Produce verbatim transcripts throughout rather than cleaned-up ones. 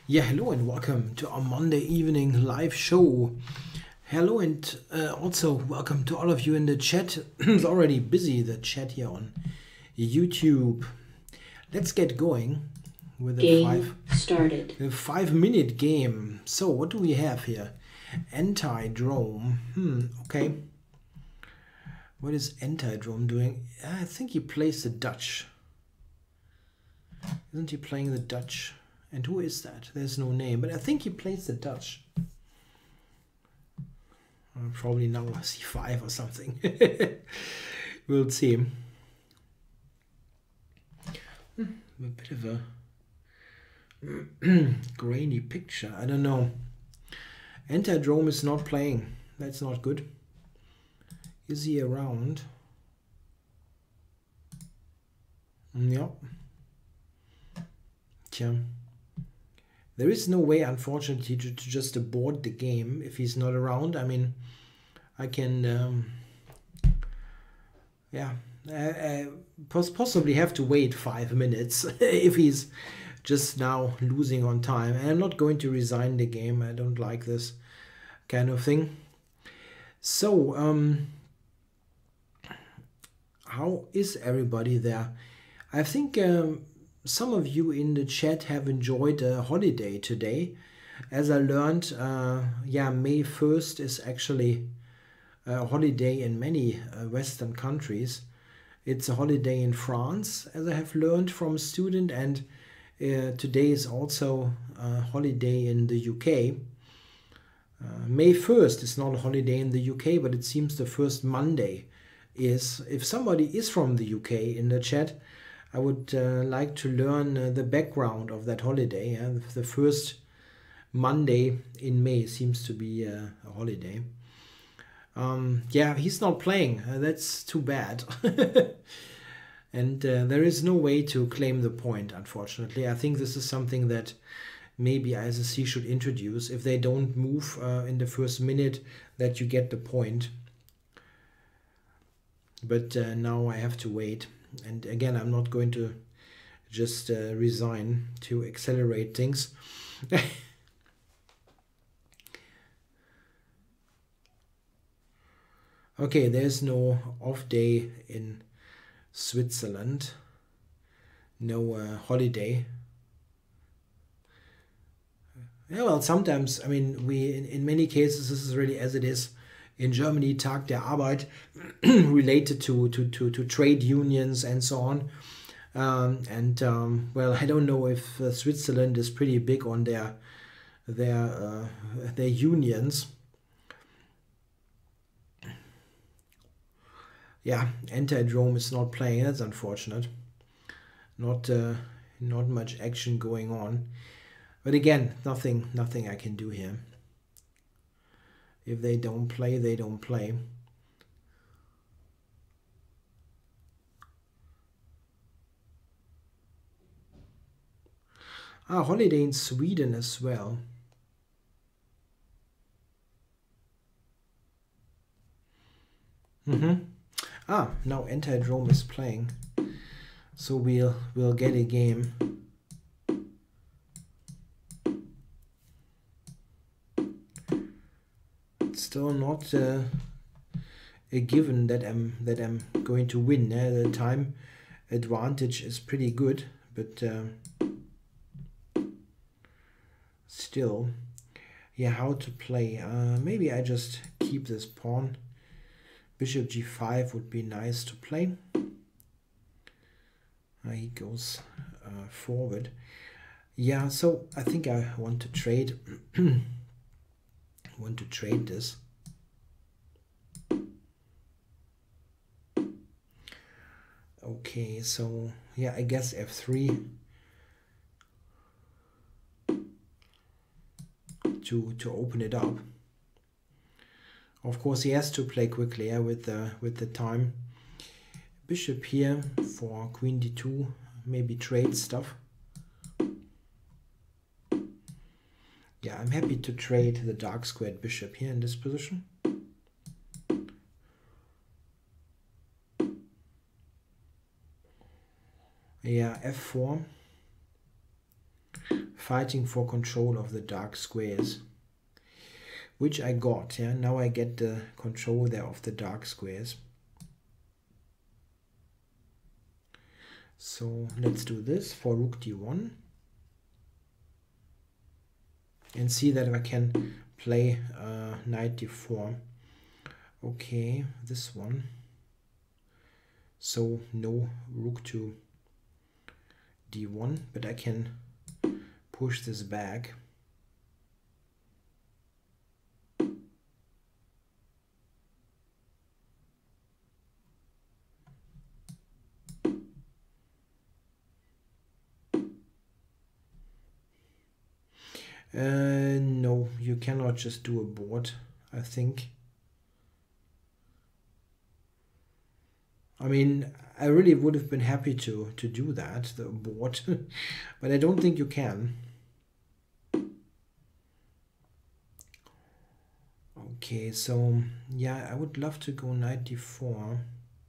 Yeah, hello and welcome to our Monday evening live show. Hello and uh, also welcome to all of you in the chat. It's already busy, the chat here on YouTube. Let's get going with a Game five, started. a five minute game. So what do we have here? Anti-drone. Hmm, okay. What is Anti-drone doing? I think he plays the Dutch. Isn't he playing the Dutch? And who is that? There's no name, but I think he plays the Dutch. Uh, probably now c five or something. We'll see. Hmm, a bit of a grainy picture. I don't know. Anti-drone is not playing. That's not good. Is he around? Yep. Tja. There is no way, unfortunately, to, to just abort the game if he's not around. I mean, I can, um, yeah, I, I pos possibly have to wait five minutes if he's just now losing on time. And I'm not going to resign the game. I don't like this kind of thing. So, um, how is everybody there? I think um, some of you in the chat have enjoyed a holiday today. As I learned, uh, yeah, May first is actually a holiday in many uh, Western countries. It's a holiday in France, as I have learned from a student, and uh, today is also a holiday in the U K. Uh, May first is not a holiday in the U K, but it seems the first Monday is. If somebody is from the U K in the chat, I would uh, like to learn uh, the background of that holiday. Yeah? The first Monday in May seems to be uh, a holiday. Um, yeah, he's not playing. Uh, that's too bad. And uh, there is no way to claim the point, unfortunately. I think this is something that maybe I S S C should introduce. If they don't move uh, in the first minute, that you get the point. But uh, now I have to wait. And again, I'm not going to just uh, resign to accelerate things. Okay, there's no off day in Switzerland. No uh, holiday. Yeah, well, sometimes, I mean, we in, in many cases, this is really as it is in Germany, Tag der Arbeit, related to, to, to, to trade unions and so on. Um, and um, well, I don't know if uh, Switzerland is pretty big on their their uh, their unions. Yeah, Anti-drone is not playing. That's unfortunate. Not uh, not much action going on. But again, nothing nothing I can do here. If they don't play, they don't play. Ah, holiday in Sweden as well. Mm-hmm. Ah, now Anti-drone is playing. So we'll we'll get a game. It's still not uh, a given that I'm that I'm going to win. Uh, the time advantage is pretty good, but uh, still, yeah, how to play? Uh, maybe I just keep this pawn. Bishop g five would be nice to play. Uh, he goes uh, forward. Yeah, so I think I want to trade. want to trade this. Okay, so yeah, I guess f three to to open it up. Of course, he has to play quickly yeah, with the with the time. Bishop here for queen d two, maybe trade stuff. Yeah, I'm happy to trade the dark squared bishop here in this position. Yeah, f four. fighting for control of the dark squares, which I got. Yeah, now I get the control there of the dark squares. So let's do this for rook d one and see that I can play uh, knight d four. Okay, this one. So no rook to d one, but I can push this back. Uh, no, you cannot just do a board, I think. I mean, I really would have been happy to, to do that, the board, but I don't think you can. Okay, so yeah, I would love to go knight d four.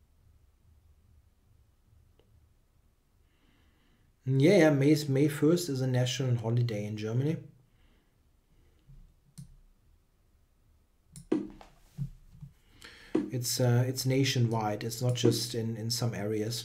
Yeah, yeah, May, May first is a national holiday in Germany. It's uh, it's nationwide. It's not just in, in some areas.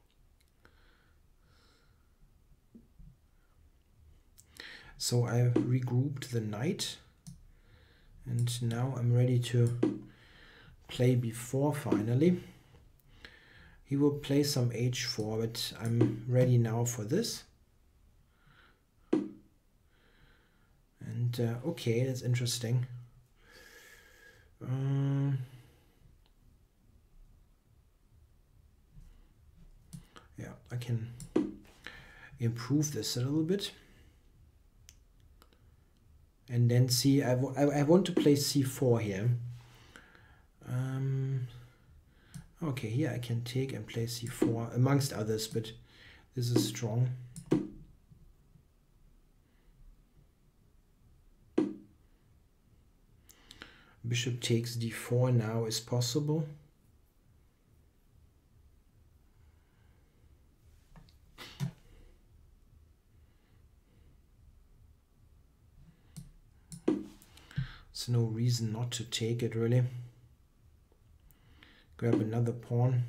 So I regrouped the knight. And now I'm ready to play b four finally. He will play some h four, but I'm ready now for this. And uh, okay, that's interesting. Um, yeah, I can improve this a little bit. And then see, I, I, I want to play c four here. Um, okay, here I can take and play c four, amongst others, but this is strong. Bishop takes d four now is possible. There's no reason not to take it, really. Grab another pawn.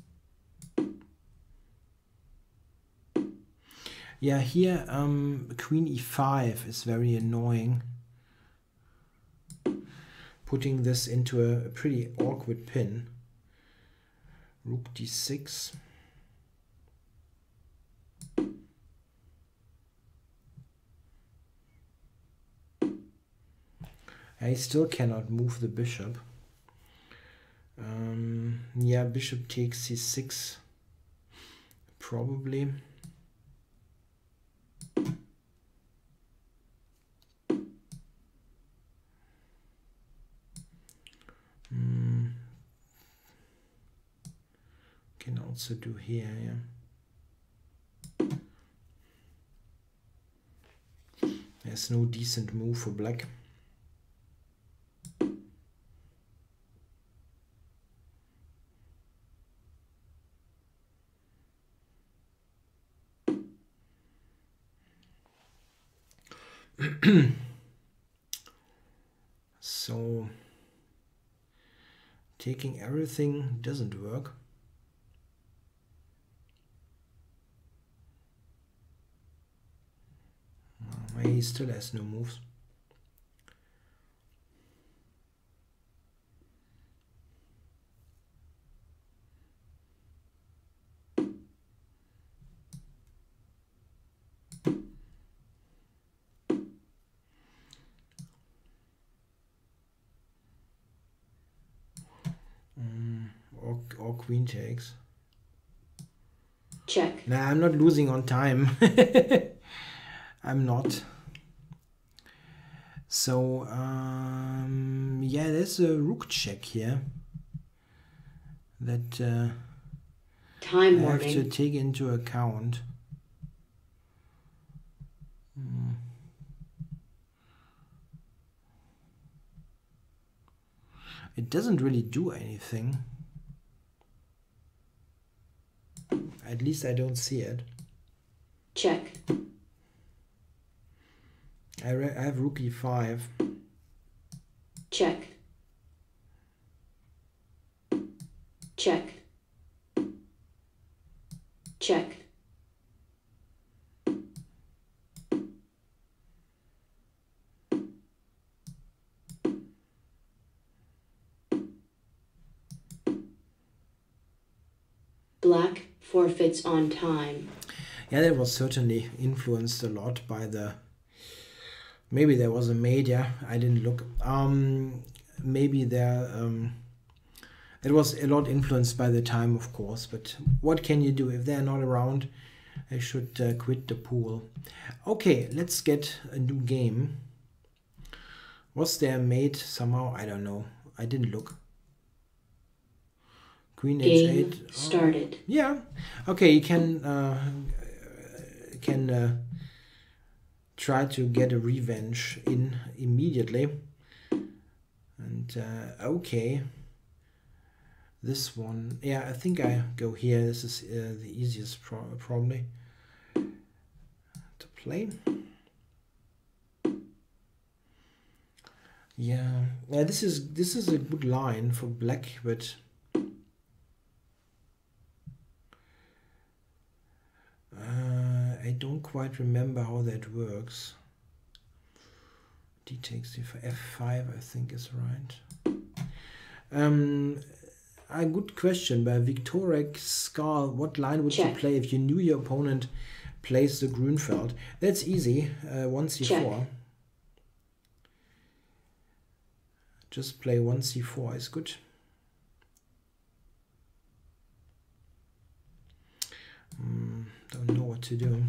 Yeah, here um, queen e five is very annoying. Putting this into a, a pretty awkward pin. Rook d six. I still cannot move the bishop. Um, yeah, bishop takes c six, probably. Mm. Can also do here, yeah. There's no decent move for black. So taking everything doesn't work. Uh, he still has no moves. Or, or queen takes. Check. Nah, I'm not losing on time. I'm not. So, um, yeah, there's a rook check here that uh, Time I have warning. to take into account. Mm. It doesn't really do anything. At least I don't see it. Check. I, re I have rook e five. Check. Check. Check. Black forfeits on time. Yeah, that was certainly influenced a lot by the... Maybe there was a mate, yeah, I didn't look. Um, maybe there... Um, it was a lot influenced by the time, of course, but what can you do? If they're not around, I should uh, quit the pool. Okay, let's get a new game. Was there a mate somehow? I don't know. I didn't look. Queen h eight. Game started. Oh, yeah. Okay, you can uh, can uh, try to get a revenge in immediately. And uh, okay, this one. Yeah, I think I go here. This is uh, the easiest pro probably to play. Yeah, yeah. This is this is a good line for black, but. Uh, I don't quite remember how that works. D takes d for f five, I think is right. Um, a good question by Victorek Skal. What line would Check. you play if you knew your opponent plays the Grünfeld? That's easy. Uh, one c four. Check. Just play one c four is good. Mm, don't know what to do.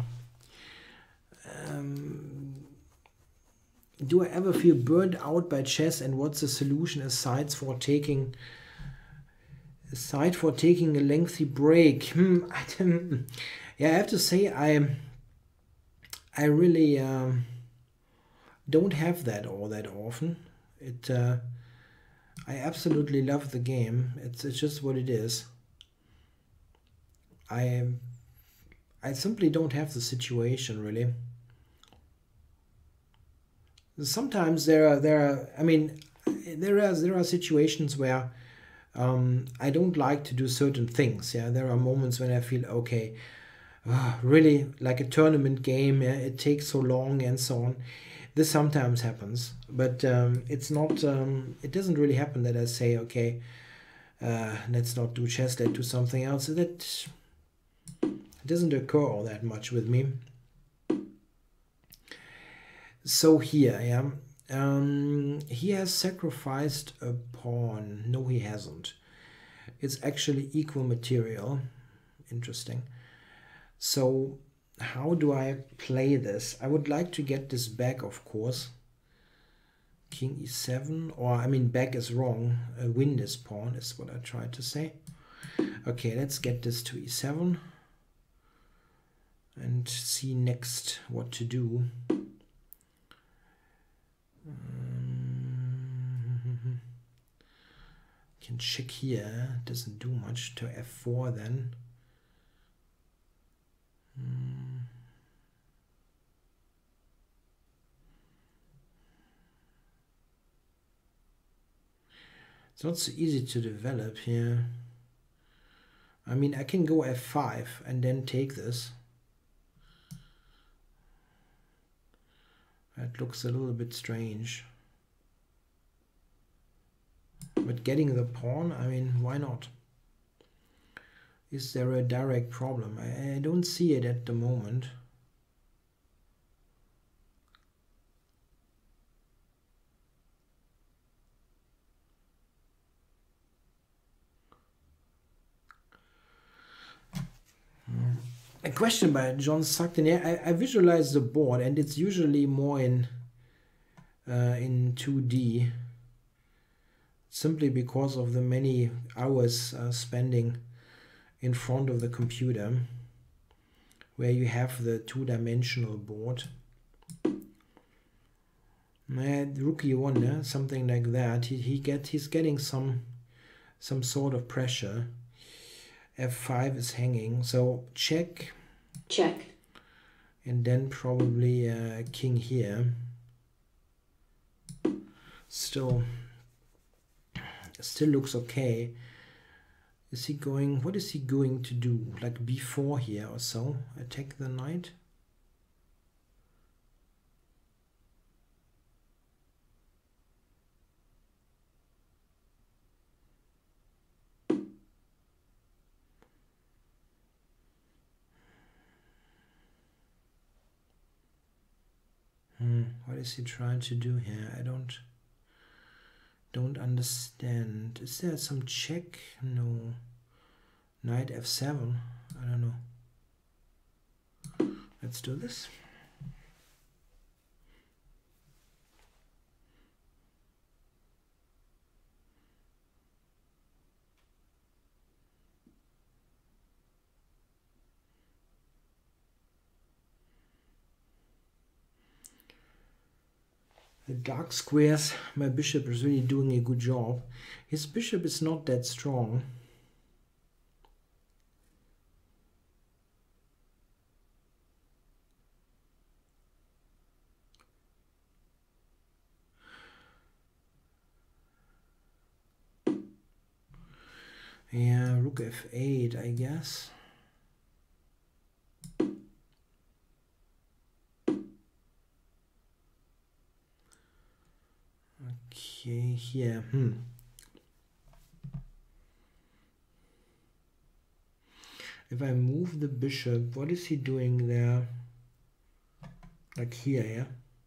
Um, do I ever feel burned out by chess, and what's the solution aside for taking aside for taking a lengthy break? Hmm, I didn't, yeah, I have to say I I really um, don't have that all that often. It uh, I absolutely love the game. It's it's just what it is. I I simply don't have the situation really. Sometimes there are there are I mean there are there are situations where um, I don't like to do certain things. Yeah, there are moments when I feel okay, uh, really like a tournament game. Yeah, it takes so long and so on. This sometimes happens, but um, it's not. Um, it doesn't really happen that I say okay, uh, let's not do chess, let's do something else. That it doesn't occur all that much with me. So here, yeah, um, he has sacrificed a pawn. No, he hasn't. It's actually equal material. Interesting. So how do I play this? I would like to get this back, of course. King e seven, or I mean back is wrong. Uh, win this pawn is what I tried to say. Okay, let's get this to e seven. And see next what to do. Um, can check here. Doesn't do much. To f four then. Hmm. It's not so easy to develop here. I mean, I can go f five and then take this. That looks a little bit strange. But getting the pawn, I mean, why not? Is there a direct problem? I, I don't see it at the moment. A question by John Sugden. Yeah, I, I visualize the board, and it's usually more in uh, in two D, simply because of the many hours uh, spending in front of the computer, where you have the two-dimensional board. Uh, rookie one, yeah? Something like that. He he get he's getting some some sort of pressure. f five is hanging, so check. Check. And then probably uh, king here. Still, still looks okay. Is he going, what is he going to do? Like b four here or so? Attack the knight? Hmm, what is he trying to do here? I don't don't understand. Is there some check? No. Knight f seven? I don't know. Let's do this. The dark squares, my bishop is really doing a good job. His bishop is not that strong. Yeah, rook f eight, I guess. Okay, here, hmm. If I move the bishop, what is he doing there? Like here, yeah?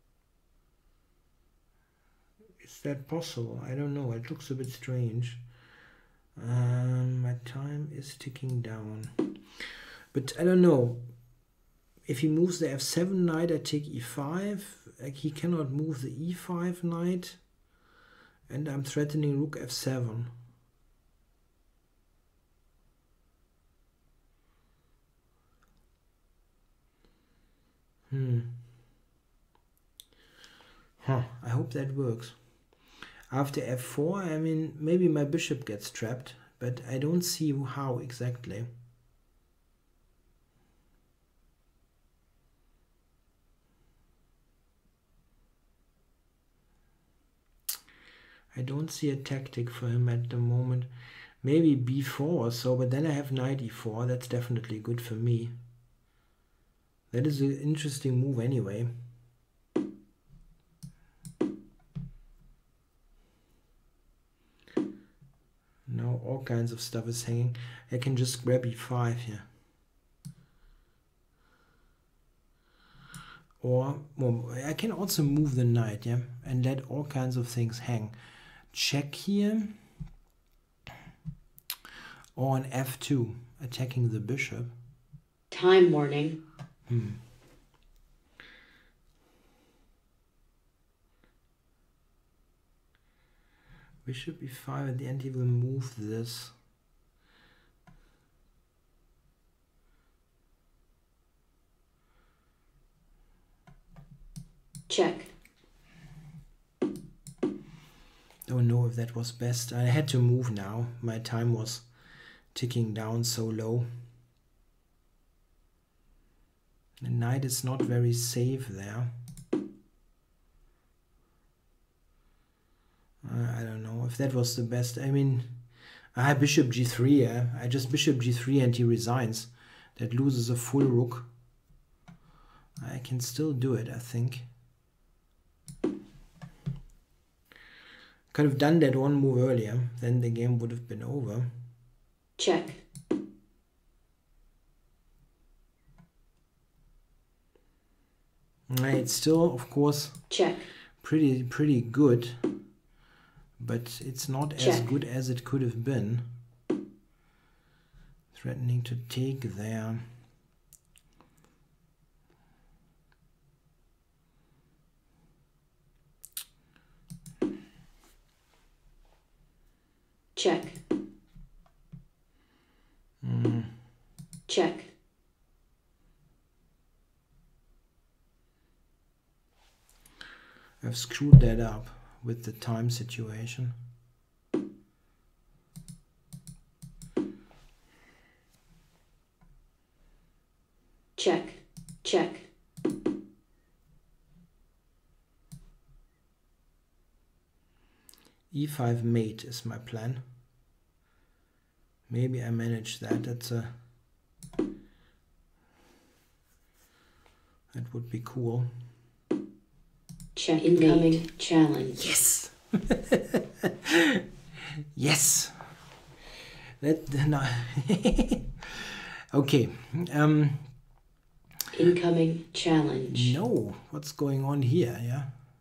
Is that possible? I don't know. It looks a bit strange. Um, my time is ticking down. But I don't know. If he moves the f seven knight, I take e five. Like he cannot move the e five knight. And I'm threatening rook f seven. Hmm. Huh. I hope that works. After f four, I mean, maybe my bishop gets trapped, but I don't see how exactly. I don't see a tactic for him at the moment. Maybe b four or so, but then I have knight e four. That's definitely good for me. That is an interesting move anyway. Now all kinds of stuff is hanging. I can just grab e five here. Or well, I can also move the knight, yeah, and let all kinds of things hang. Check here. Or on f two, attacking the bishop. Time warning. Hmm. Bishop e five, at the end he will move this. Check. Don't know if that was best. I had to move now. My time was ticking down so low. The knight is not very safe there. Uh, I don't know if that was the best. I mean, I had bishop g three. Yeah? I just bishop g three and he resigns. That loses a full rook. I can still do it, I think. Could have done that one move earlier, then the game would have been over. Check. It's still, of course, Check. pretty pretty good, but it's not Check. as good as it could have been. Threatening to take there. Check. Mm. Check. I've screwed that up with the time situation. Check. Check. e five mate is my plan. Maybe I manage that. That's a that would be cool. Check incoming challenge. Yes. Yes. That no. Okay. Um. Incoming challenge. No. What's going on here? Yeah.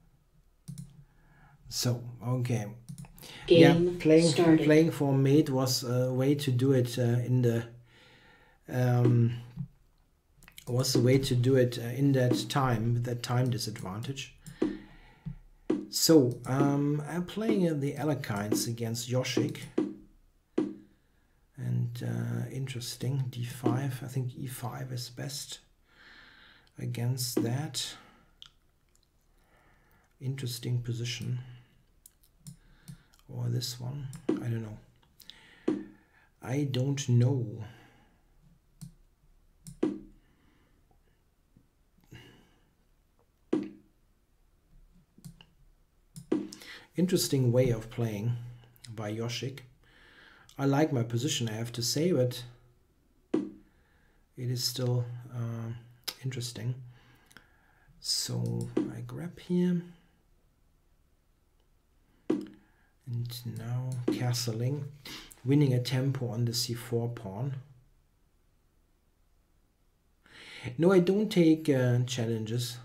So okay. Game yeah, playing started. playing for mate was a way to do it uh, in the um, was a way to do it uh, in that time with that time disadvantage. So um, I'm playing uh, the Alekines against Yoshik, and uh, interesting d five. I think e five is best against that. Interesting position. Or this one, I don't know. I don't know. Interesting way of playing by Yoshik. I like my position, I have to say, but it is still uh, interesting. So I grab here. And now castling, winning a tempo on the c four pawn. No, I don't take uh, challenges.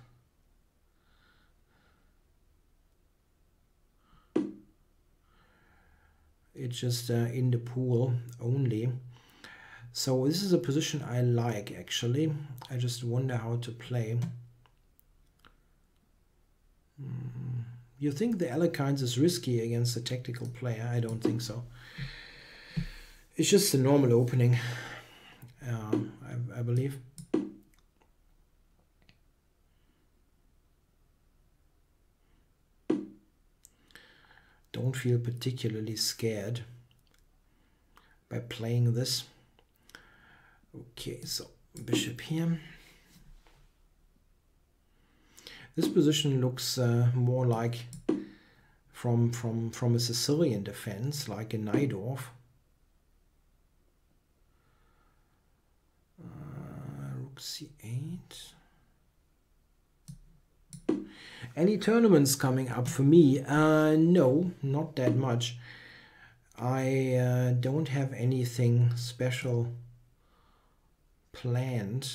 It's just uh, in the pool only. So this is a position I like, actually. I just wonder how to play. Hmm. You think the Alekines is risky against a tactical player? I don't think so. It's just a normal opening, uh, I, I believe. Don't feel particularly scared by playing this. Okay, so bishop here. This position looks uh, more like from from from a Sicilian defense, like a Najdorf. Uh, rook c eight. Any tournaments coming up for me? Uh, no, not that much. I uh, don't have anything special planned.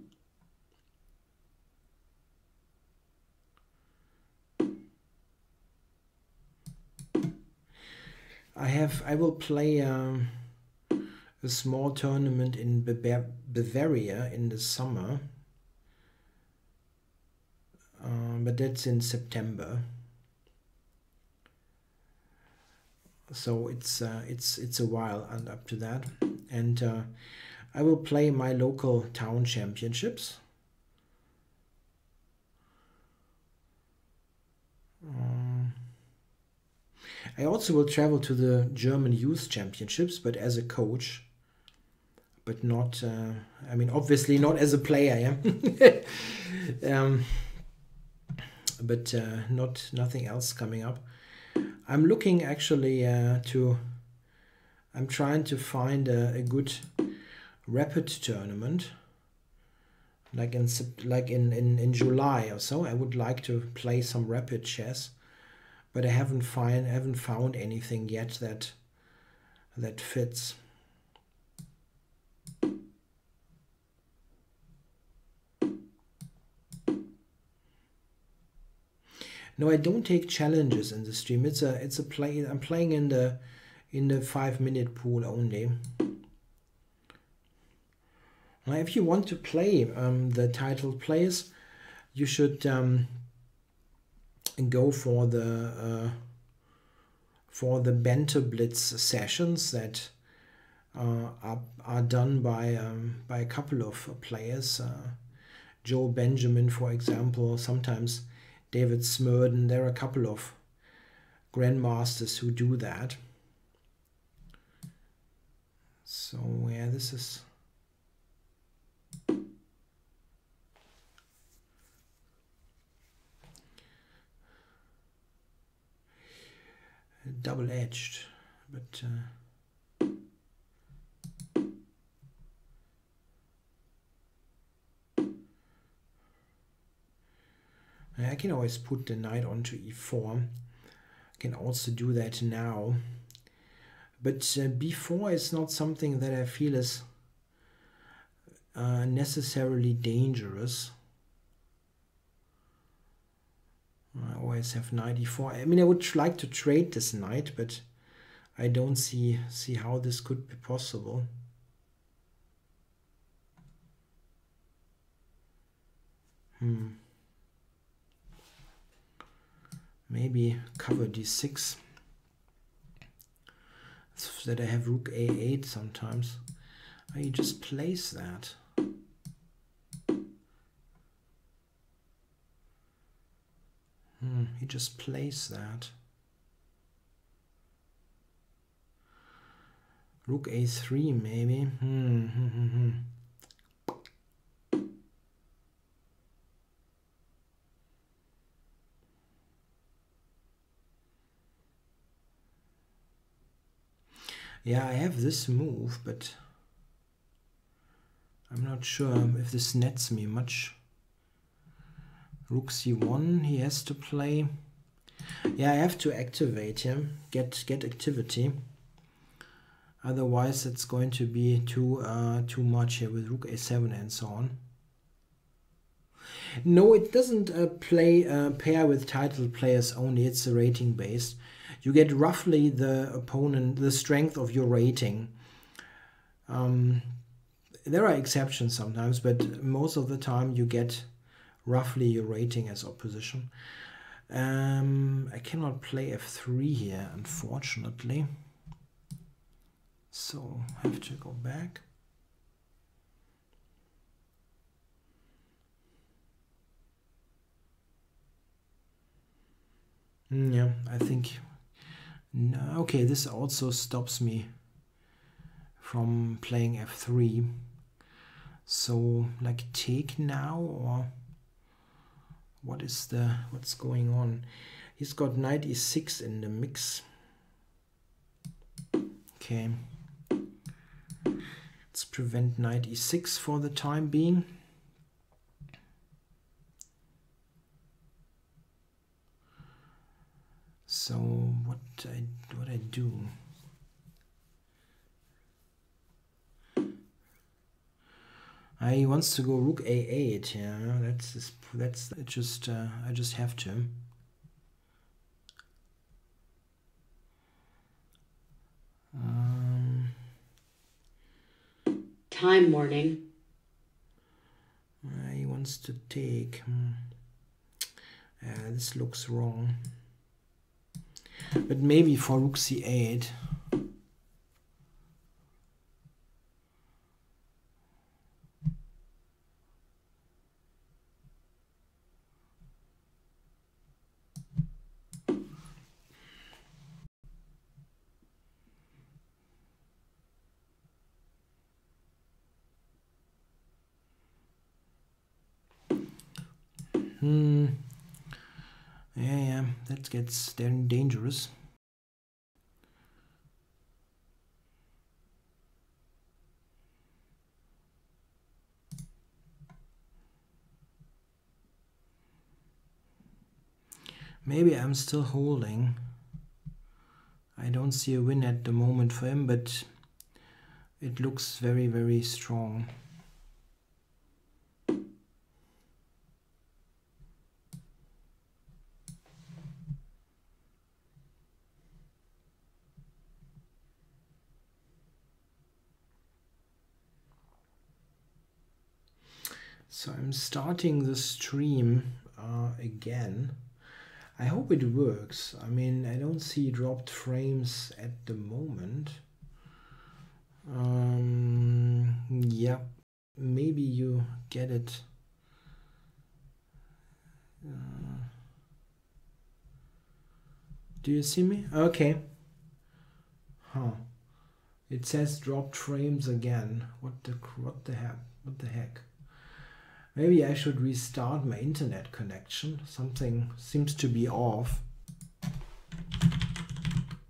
I have. I will play um, a small tournament in Bavaria in the summer, um, but that's in September. So it's uh, it's it's a while and up to that, and uh, I will play my local town championships. Um, I also will travel to the German Youth Championships, but as a coach, but not, uh, I mean, obviously not as a player, yeah. um, but uh, not nothing else coming up. I'm looking actually uh, to, I'm trying to find a, a good rapid tournament, like in like in, in, in July or so. I would like to play some rapid chess. But I haven't find haven't found anything yet that that fits. No, I don't take challenges in the stream. It's a it's a play. I'm playing in the in the five minute pool only. Now, if you want to play um, the titled players, you should um, go for the uh, for the Banter Blitz sessions that uh, are, are done by um, by a couple of players. Uh, Joe Benjamin, for example, sometimes David Smurden. There are a couple of grandmasters who do that. So yeah, this is double-edged, but uh, I can always put the knight onto e four. I can also do that now. But uh, b four is not something that I feel is uh, necessarily dangerous. I always have knight e four. I mean, I would like to trade this knight, but I don't see see how this could be possible. Hmm. Maybe cover d six, so that I have rook a eight sometimes. I just place that. Hmm, he just plays that. Rook a three maybe. Hmm, hmm, hmm, hmm. Yeah, I have this move, but I'm not sure if this nets me much. Rook c one he has to play. Yeah, I have to activate him, get get activity. Otherwise it's going to be too uh, too much here with rook a seven and so on. No, it doesn't uh, play uh, pair with title players only. It's a rating based. You get roughly the opponent, the strength of your rating. Um, there are exceptions sometimes, but most of the time you get roughly your rating as opposition. Um, I cannot play f three here, unfortunately. So I have to go back. Mm, yeah, I think... No, okay, this also stops me from playing f three. So, like, take now, or what is the what's going on? He's got knight e six in the mix. Okay, let's prevent knight e six for the time being. So what I what I do? Uh, he wants to go rook a eight. Yeah, that's that's just uh, I just have to. Um, Time warning. Uh, he wants to take. Hmm. Uh, this looks wrong. But maybe for rook c eight. Hmm. Yeah, yeah, that gets then dangerous. Maybe I'm still holding. I don't see a win at the moment for him, but it looks very, very strong. So I'm starting the stream uh, again. I hope it works. I mean, I don't see dropped frames at the moment. Um, yeah, maybe you get it. Uh, do you see me? Okay. Huh. It says dropped frames again. What the what the heck? What the heck? Maybe I should restart my internet connection. Something seems to be off.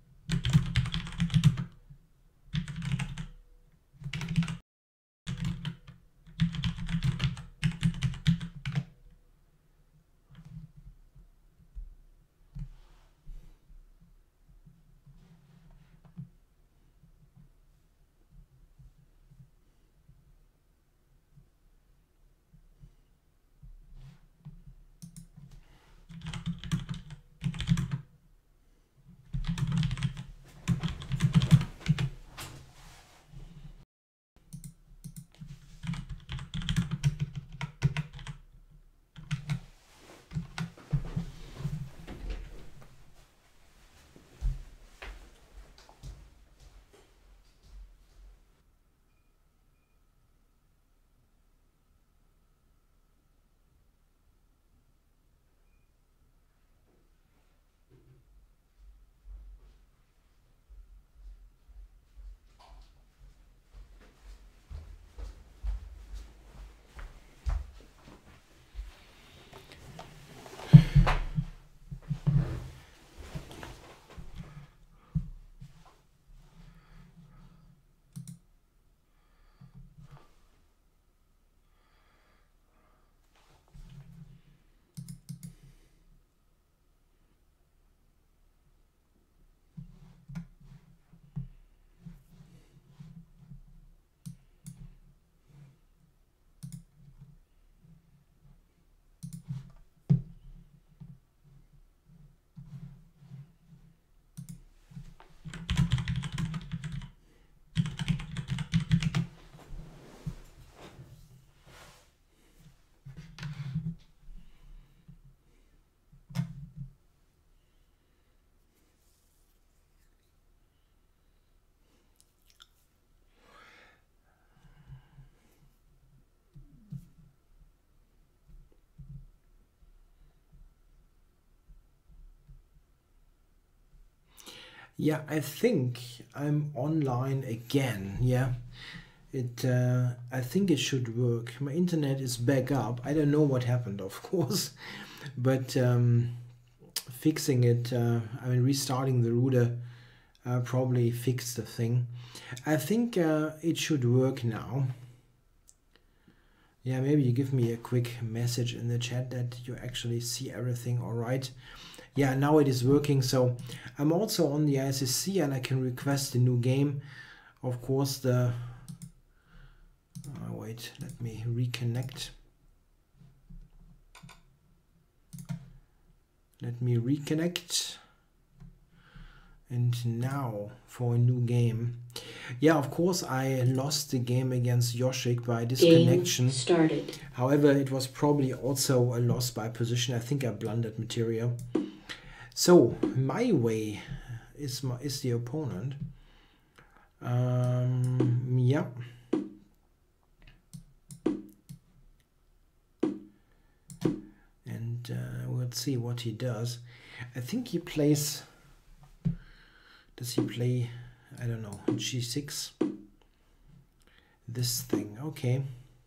Yeah, I think I'm online again. Yeah, it. Uh, I think it should work. My internet is back up. I don't know what happened, of course, but um, fixing it. Uh, I mean, restarting the router uh, probably fixed the thing. I think uh, it should work now. Yeah, maybe you give me a quick message in the chat that you actually see everything all right. Yeah, now it is working. So I'm also on the I S S C and I can request a new game. Of course, the... Oh, wait, let me reconnect. Let me reconnect. And now for a new game. Yeah, of course, I lost the game against Yoshik by disconnection. Game started. However, it was probably also a loss by position. I think I blundered material. So, my way is, my, is the opponent. Um, yeah. And uh, we'll see what he does. I think he plays... Does he play, I don't know, G six? This thing, okay.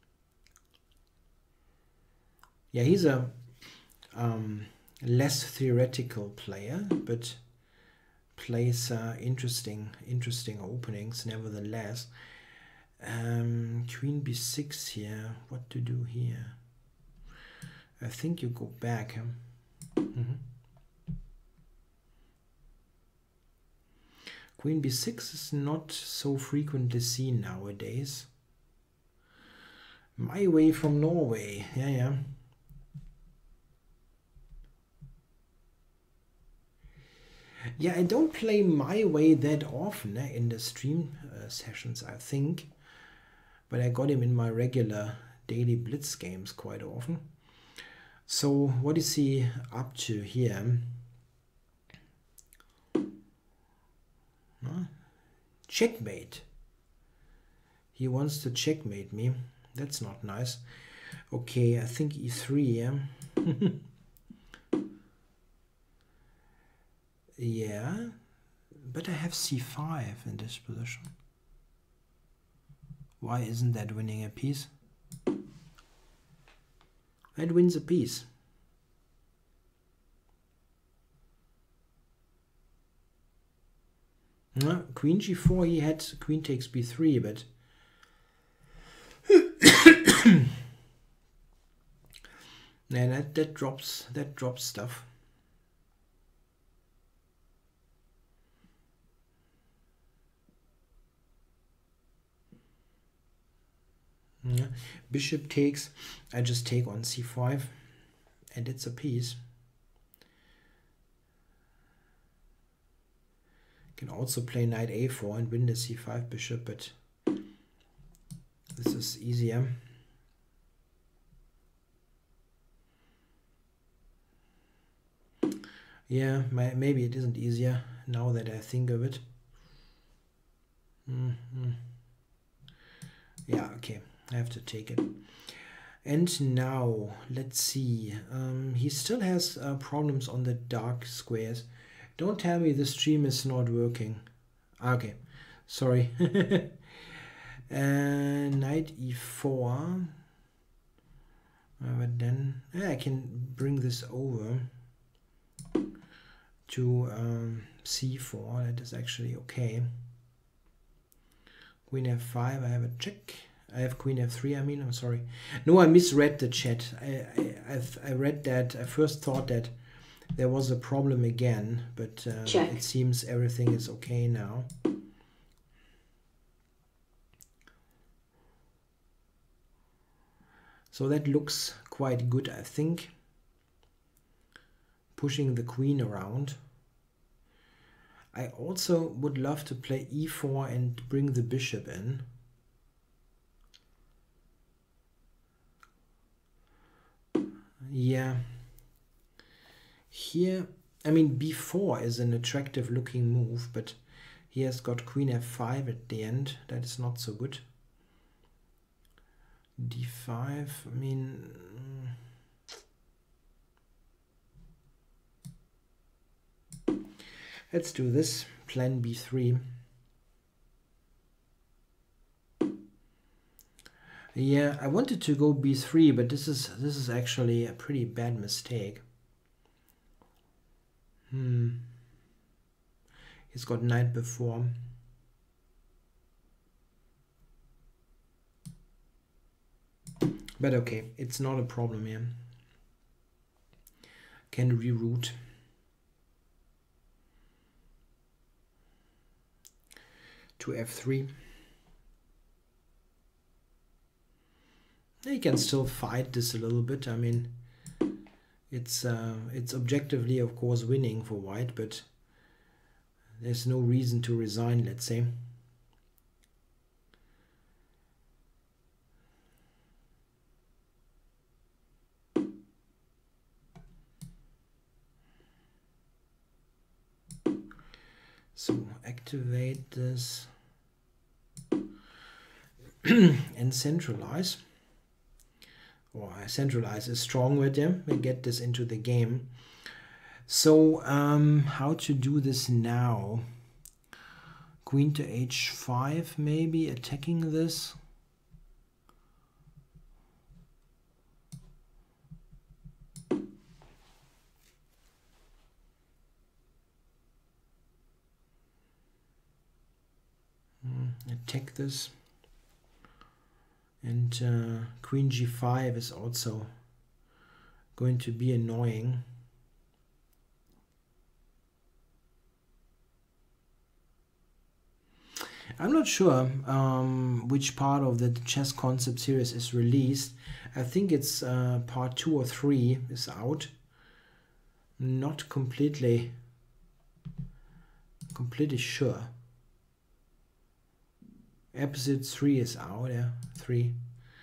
Yeah, he's a um, less theoretical player, but plays uh, interesting, interesting openings nevertheless. Um, Queen B six here. What to do here? I think you go back. Huh? Mm-hmm. Queen B six is not so frequently seen nowadays. My way from Norway. Yeah, yeah. Yeah, I don't play my way that often eh, in the stream uh, sessions, I think. But I got him in my regular daily blitz games quite often. So what is he up to here? Huh? Checkmate. He wants to checkmate me. That's not nice. Okay, I think e three, yeah. Yeah, but I have c five in this position. Why isn't that winning a piece? That wins a piece. No, queen g four, he had queen takes b three, but yeah, that that drops that drops stuff. Yeah. Bishop takes, I just take on c five, and it's a piece. Can also play knight a four and win the c five bishop, but this is easier. Yeah, my, maybe it isn't easier now that I think of it. Mm-hmm. Yeah, okay, I have to take it. And now, let's see. Um, he still has uh, problems on the dark squares. Don't tell me the stream is not working. Okay, sorry. uh, knight e four. Uh, but then yeah, I can bring this over to um, c four. That is actually okay. Queen f five, I have a check. I have queen f three, I mean, I'm sorry. No, I misread the chat. I, I, I've, I read that, I first thought that there was a problem again, but uh, it seems everything is okay now. So that looks quite good, I think. Pushing the queen around. I also would love to play e four and bring the bishop in. Yeah. Here, I mean, b four is an attractive looking move, but he has got queen f five at the end. That is not so good. d five, I mean... Let's do this. Plan b three. Yeah, I wanted to go b three, but this is this is actually a pretty bad mistake. Hmm. He's got knight before. But okay, it's not a problem here. Can reroute. To f three. You can still fight this a little bit. I mean, it's uh, it's objectively, of course, winning for white, but there's no reason to resign, let's say. So activate this and centralize. Or centralize is strong with them. We get this into the game. So um, how to do this now? Queen to h five, maybe attacking this. Attack this. And uh, queen g five is also going to be annoying. I'm not sure um, which part of the chess concept series is released. I think it's uh, part two or three is out. Not completely, completely sure. Episode three is out, yeah, three.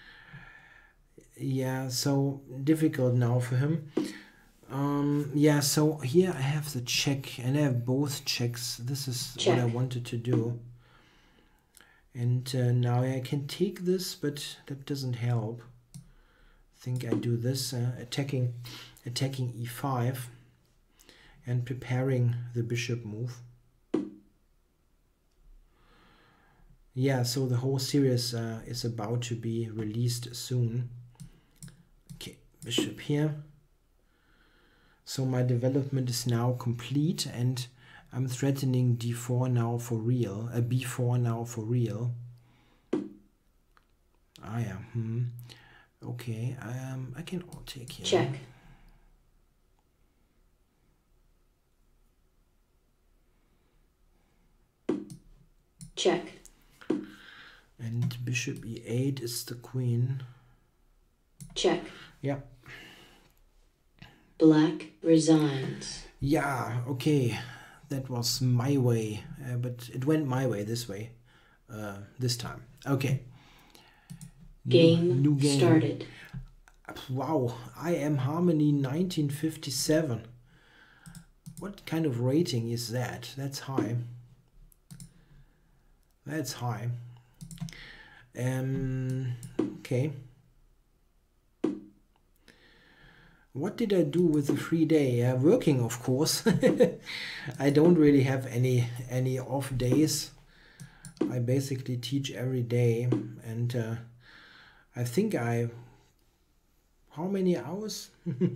Yeah, so difficult now for him. Um, yeah, so here I have the check, and I have both checks. This is Check. what I wanted to do. And uh, now I can take this, but that doesn't help. I think I do this, uh, attacking, attacking e five, and preparing the bishop move. Yeah, so the whole series uh, is about to be released soon. Okay, bishop here. So my development is now complete, and I'm threatening d four now for real, uh, b four now for real. Ah yeah, hmm. Okay, um, I can all take here. Check. Check. And bishop e eight is the queen. Check. Yeah. Black resigns. Yeah, okay. That was my way, uh, but it went my way this way, uh, this time. Okay. Game, new, new game started. Wow, I am Harmony nineteen fifty-seven. What kind of rating is that? That's high. That's high. Um, okay. What did I do with the free day? Uh, working, of course. I don't really have any any off days. I basically teach every day, and uh, I think I. How many hours?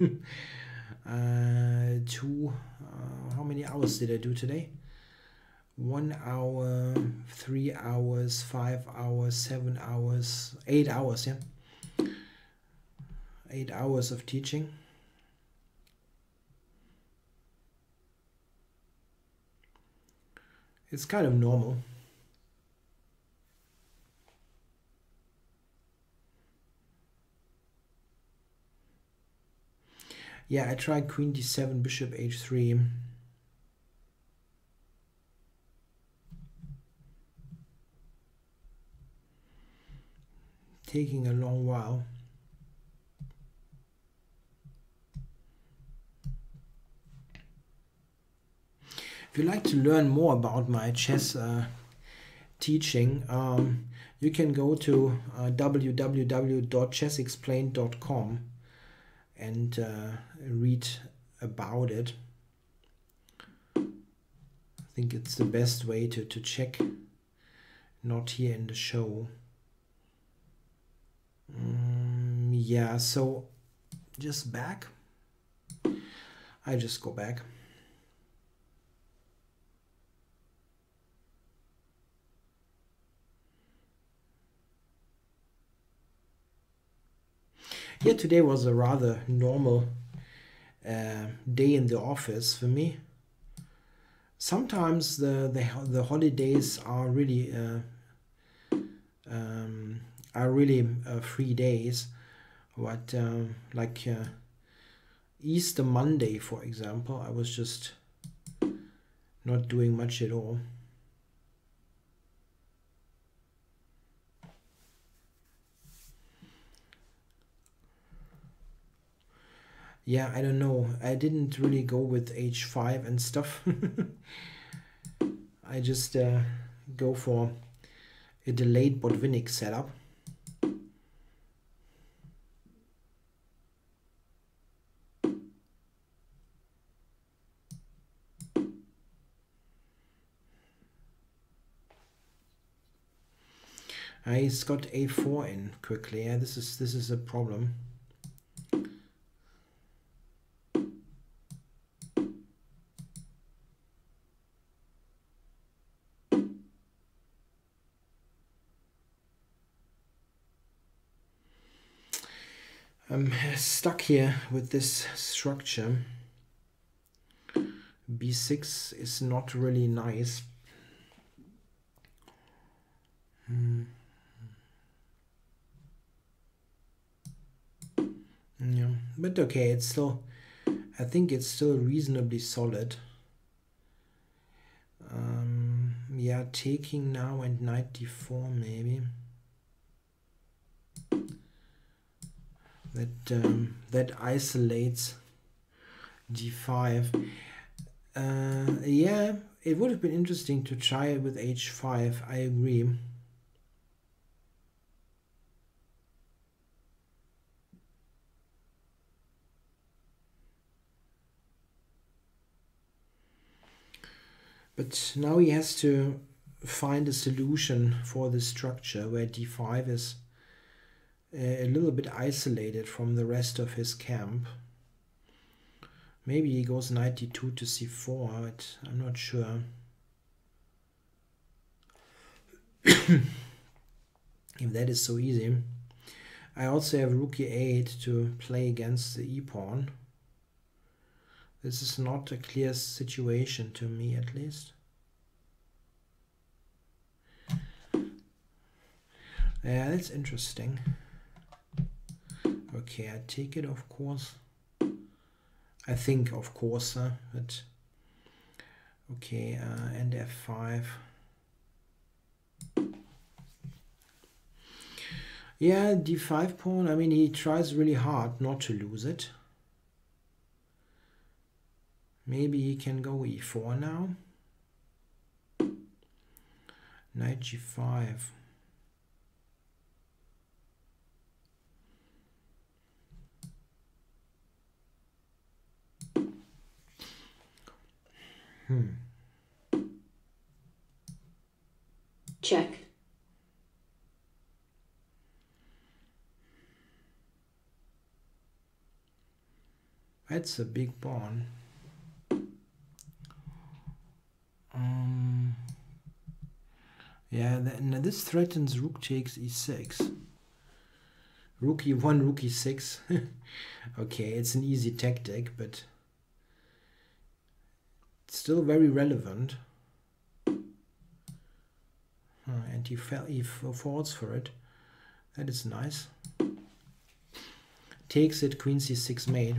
uh, two. Uh, how many hours did I do today? One hour, three hours, five hours, seven hours, eight hours. Yeah, eight hours of teaching. It's kind of normal. Yeah, I tried queen d seven, bishop h three. Taking a long while. If you'd like to learn more about my chess uh, teaching, um, you can go to uh, w w w dot chess explained dot com and uh, read about it. think it's the best way to, to check, not here in the show. Mm, yeah, so just back. I just go back. Yeah, today was a rather normal uh, day in the office for me. Sometimes the the, the holidays are really uh, um, are really uh, free days, but um, like uh, Easter Monday, for example, I was just not doing much at all. Yeah, I don't know. I didn't really go with H five and stuff. I just uh, go for a delayed Botvinnik setup. Uh, he's got A four in quickly. Yeah, this is this is a problem. I'm stuck here with this structure. B six is not really nice. Hmm. Yeah, but okay, it's still, I think it's still reasonably solid. Um, yeah, taking now and ninety-four maybe. That um, that isolates G five. Uh, yeah, it would have been interesting to try it with H five. I agree. But now he has to find a solution for the structure where D five is a little bit isolated from the rest of his camp. Maybe he goes ninety-two to C four, but I'm not sure. If that is so easy. I also have rook e eight to play against the e-pawn. This is not a clear situation to me, at least. Yeah, that's interesting. Okay, I take it, of course. I think, of course, uh, but okay, uh, and F five. Yeah, D five pawn. I mean, he tries really hard not to lose it. Maybe he can go E four now. Knight G five. Hmm. Check. That's a big pawn. Um, yeah, then this threatens rook takes E six. Rook E one, rook E six. Okay, it's an easy tactic, but it's still very relevant. Uh, and he, fell, he falls for it. That is nice. Takes it, queen C six mate.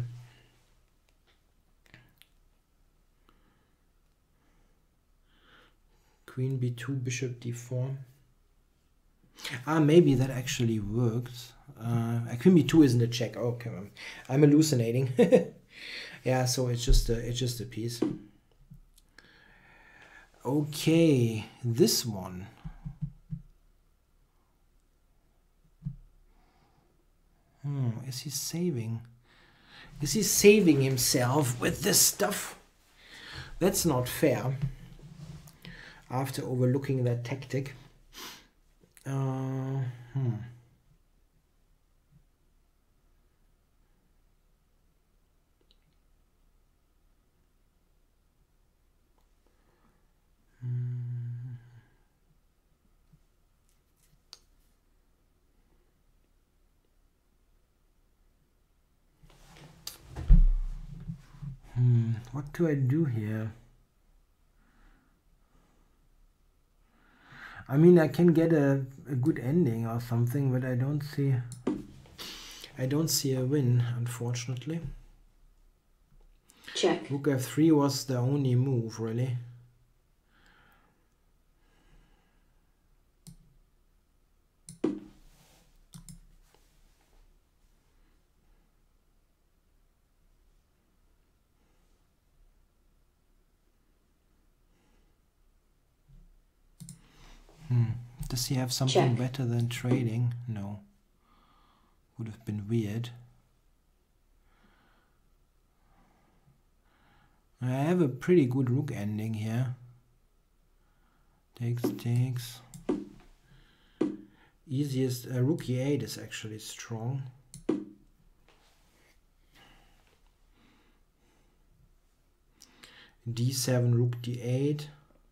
Queen B two, bishop D four. Ah, maybe that actually works. Uh, queen B two isn't a check. Oh, come on. I'm hallucinating. Yeah, so it's just a, it's just a piece. Okay, this one. Hmm, is he saving? Is he saving himself with this stuff? That's not fair. after overlooking that tactic. Uh, hmm. Hmm, what do I do here? I mean, I can get a, a good ending or something, but I don't see I don't see a win, unfortunately. Check. Rook f three was the only move, really. Hmm. Does he have something Check. better than trading? No. Would have been weird. I have a pretty good rook ending here. Takes, takes. Easiest, uh, rook e eight is actually strong. d seven, rook d eight.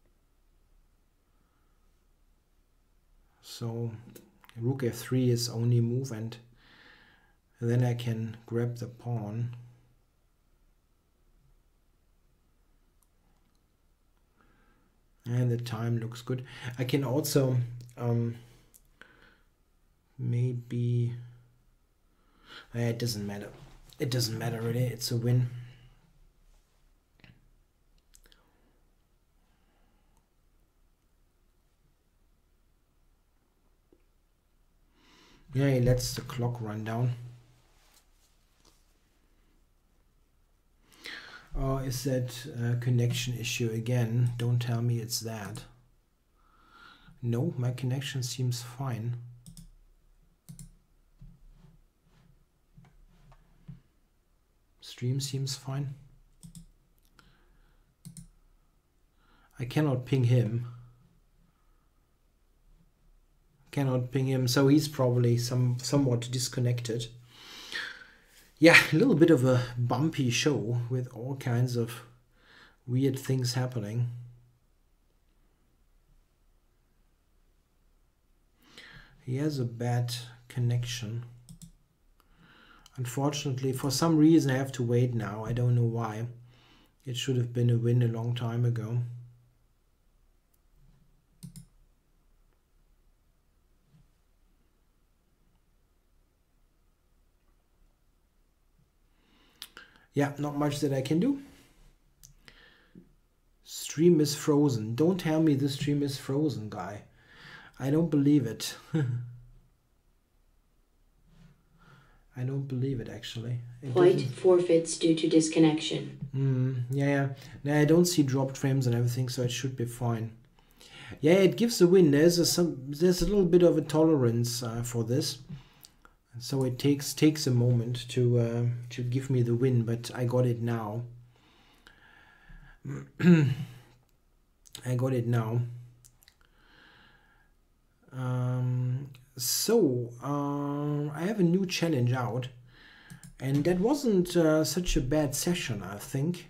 So rook f three is only move, and then I can grab the pawn. And the time looks good. I can also um, maybe... Uh, it doesn't matter. It doesn't matter really. It's a win. Yeah, he lets the clock run down. Oh, is that a connection issue again? Don't tell me it's that. No, my connection seems fine. Stream seems fine. I cannot ping him. Cannot ping him, so he's probably some somewhat disconnected. Yeah, a little bit of a bumpy show with all kinds of weird things happening. He has a bad connection. Unfortunately, for some reason I have to wait now. I don't know why. It should have been a win a long time ago. Yeah, not much that I can do. Stream is frozen. Don't tell me the stream is frozen, guy. I don't believe it. I don't believe it, actually. It White doesn't- forfeits due to disconnection. Mm, yeah, yeah. Now I don't see dropped frames and everything, so it should be fine. Yeah, it gives a win. There's a some. There's a little bit of a tolerance uh, for this, so it takes takes a moment to uh, to give me the win. But I got it now. I got it now. Um, so uh, I have a new challenge out, and that wasn't uh, such a bad session. I think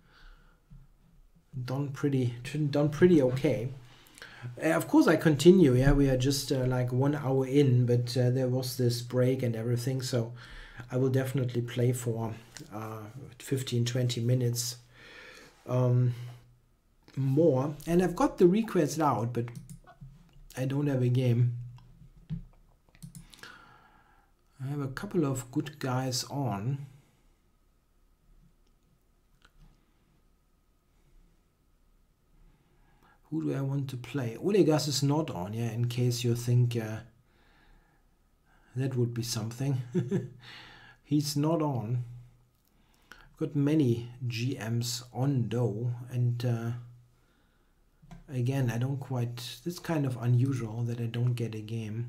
done pretty done pretty okay. Uh, of course, I continue. Yeah, we are just uh, like one hour in, but uh, there was this break and everything, so I will definitely play for uh, fifteen to twenty minutes um, more. And I've got the request out, but I don't have a game. I have a couple of good guys on. Who do I want to play? Olegas is not on, yeah, in case you think uh, that would be something. He's not on. I've got many G Ms on though, and uh, again, I don't quite... It's kind of unusual that I don't get a game.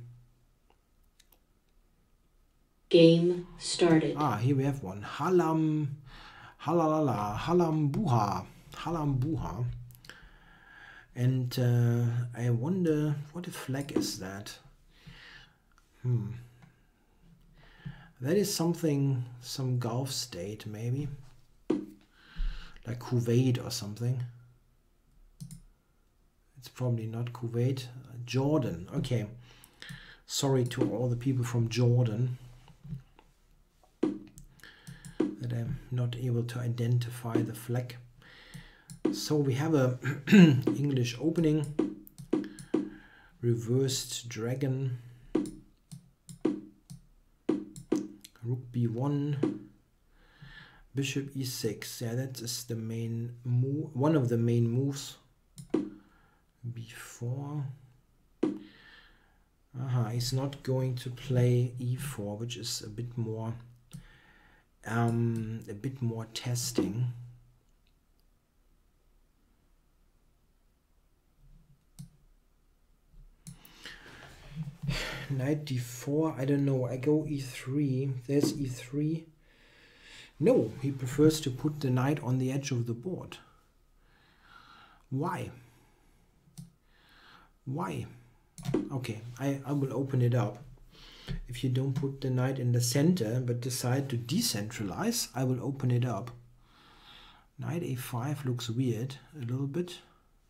Game started. Ah, here we have one. Halam... Halalala. Halam Buha. Halam Buha. And uh, I wonder what flag is that? Hmm. That is something, some Gulf state maybe. Like Kuwait or something. It's probably not Kuwait. Jordan. Okay. Sorry to all the people from Jordan that I'm not able to identify the flag. So we have a English opening. Reversed dragon. Rook b one. Bishop e six. Yeah, that is the main move. One of the main moves. b four. Aha, he's not going to play e four, which is a bit more, um, a bit more testing. Knight d four. I don't know. I go e three. There's e three. No, he prefers to put the knight on the edge of the board. Why? Why? Okay, I, I will open it up. If you don't put the knight in the center but decide to decentralize, I will open it up. Knight a five looks weird a little bit.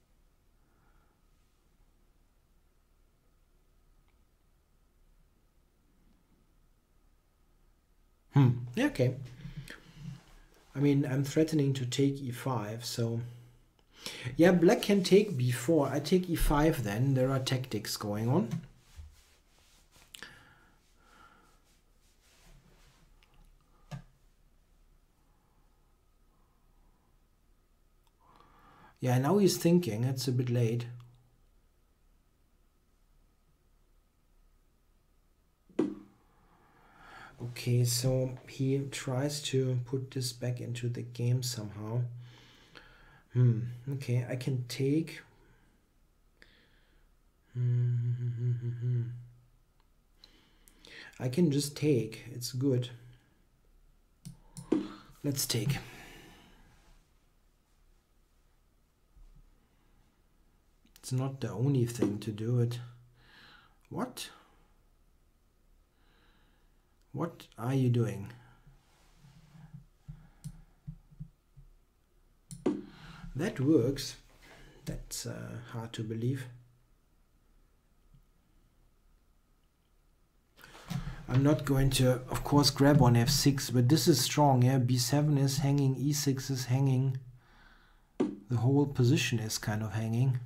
Hmm, yeah, okay. I mean, I'm threatening to take e five, so... Yeah, black can take b four. I take e five then. There are tactics going on. Yeah, now he's thinking. It's a bit late. Okay, so he tries to put this back into the game somehow. Hmm, okay, I can take... Hmm. I can just take. It's good. Let's take. It's not the only thing to do it. What? What are you doing? That works. That's uh, hard to believe. I'm not going to, of course, grab on f six, but this is strong, yeah? b seven is hanging, e six is hanging. The whole position is kind of hanging.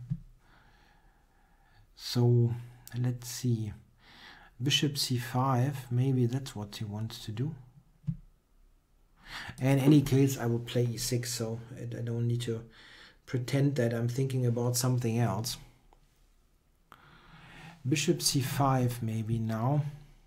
So, let's see. Bishop c five, maybe that's what he wants to do. In any case, I will play e six, so I don't need to pretend that I'm thinking about something else. Bishop c five maybe now.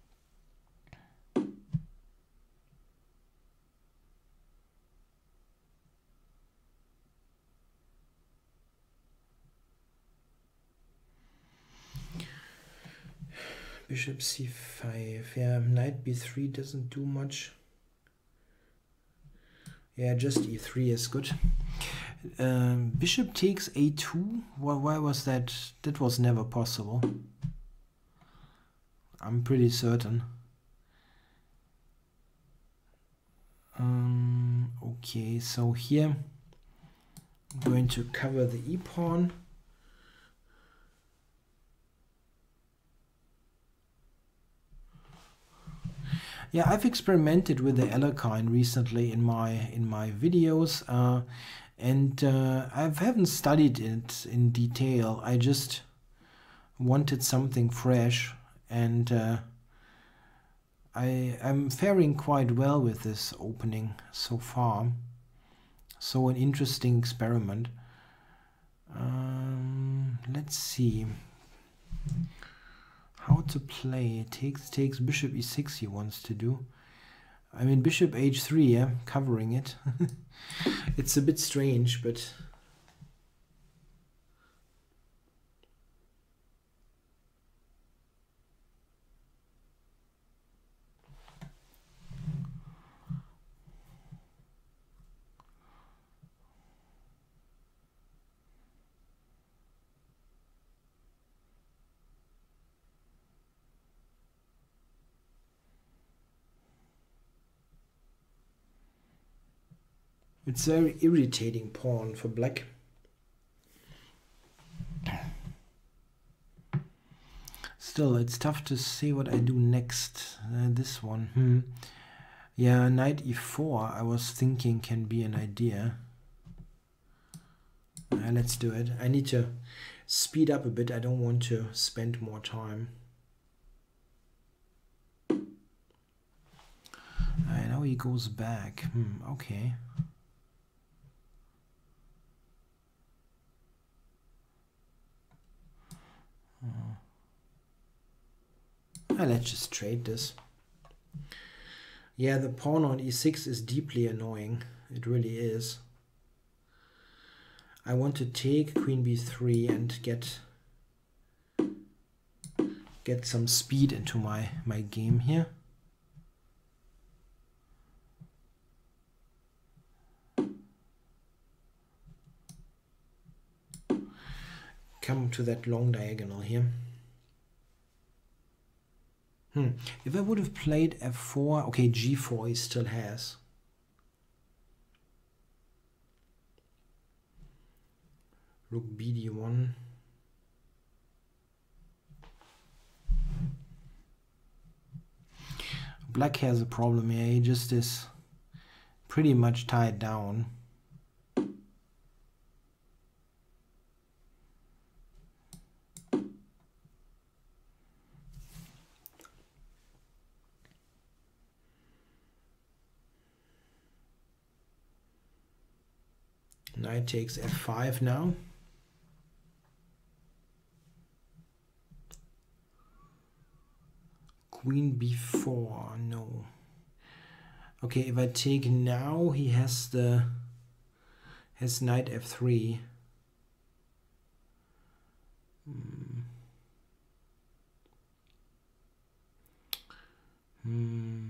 Bishop c five. Yeah, knight b three doesn't do much. Yeah, just e three is good. Um, bishop takes a two. Why, why was that? That was never possible. I'm pretty certain. Um, okay, so here I'm going to cover the e-pawn. Yeah, I've experimented with the Sielecki recently in my in my videos, uh, and uh, I haven't studied it in detail. I just wanted something fresh, and uh, I I'm faring quite well with this opening so far. So an interesting experiment. Um, let's see. How to play. Takes takes bishop e six he wants to do. I mean bishop h three, yeah, covering it. It's a bit strange, but It's a very irritating pawn for black. Still, it's tough to see what I do next. Uh, this one. Hmm. Yeah, knight e four, I was thinking can be an idea. Uh, let's do it. I need to speed up a bit. I don't want to spend more time. I know he goes back. Hmm, okay. Uh, let's just trade this. Yeah, the pawn on e six is deeply annoying. It really is. I want to take queen b three and get get some speed into my, my game here. Come to that long diagonal here. Hmm. If I would have played f four, okay, g four he still has. Rook b d one. Black has a problem here. He just is pretty much tied down. Knight takes f five now. Queen b four, no. Okay, if I take now, he has the has knight f three. Hmm. Hmm.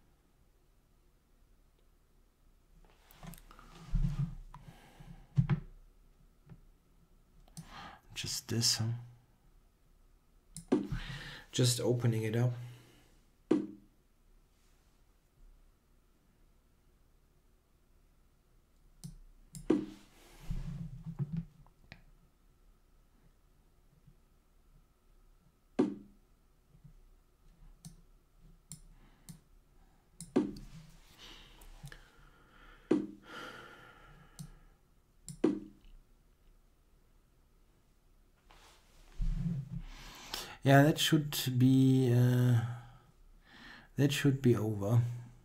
Just this, huh? Just opening it up. Yeah, that should be uh, that should be over.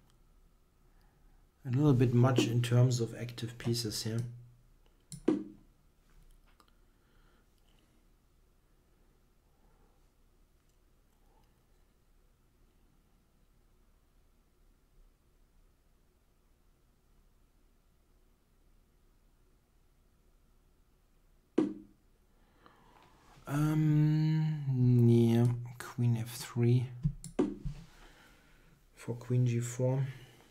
A little bit much in terms of active pieces here. Um, yeah, queen f three for queen g four.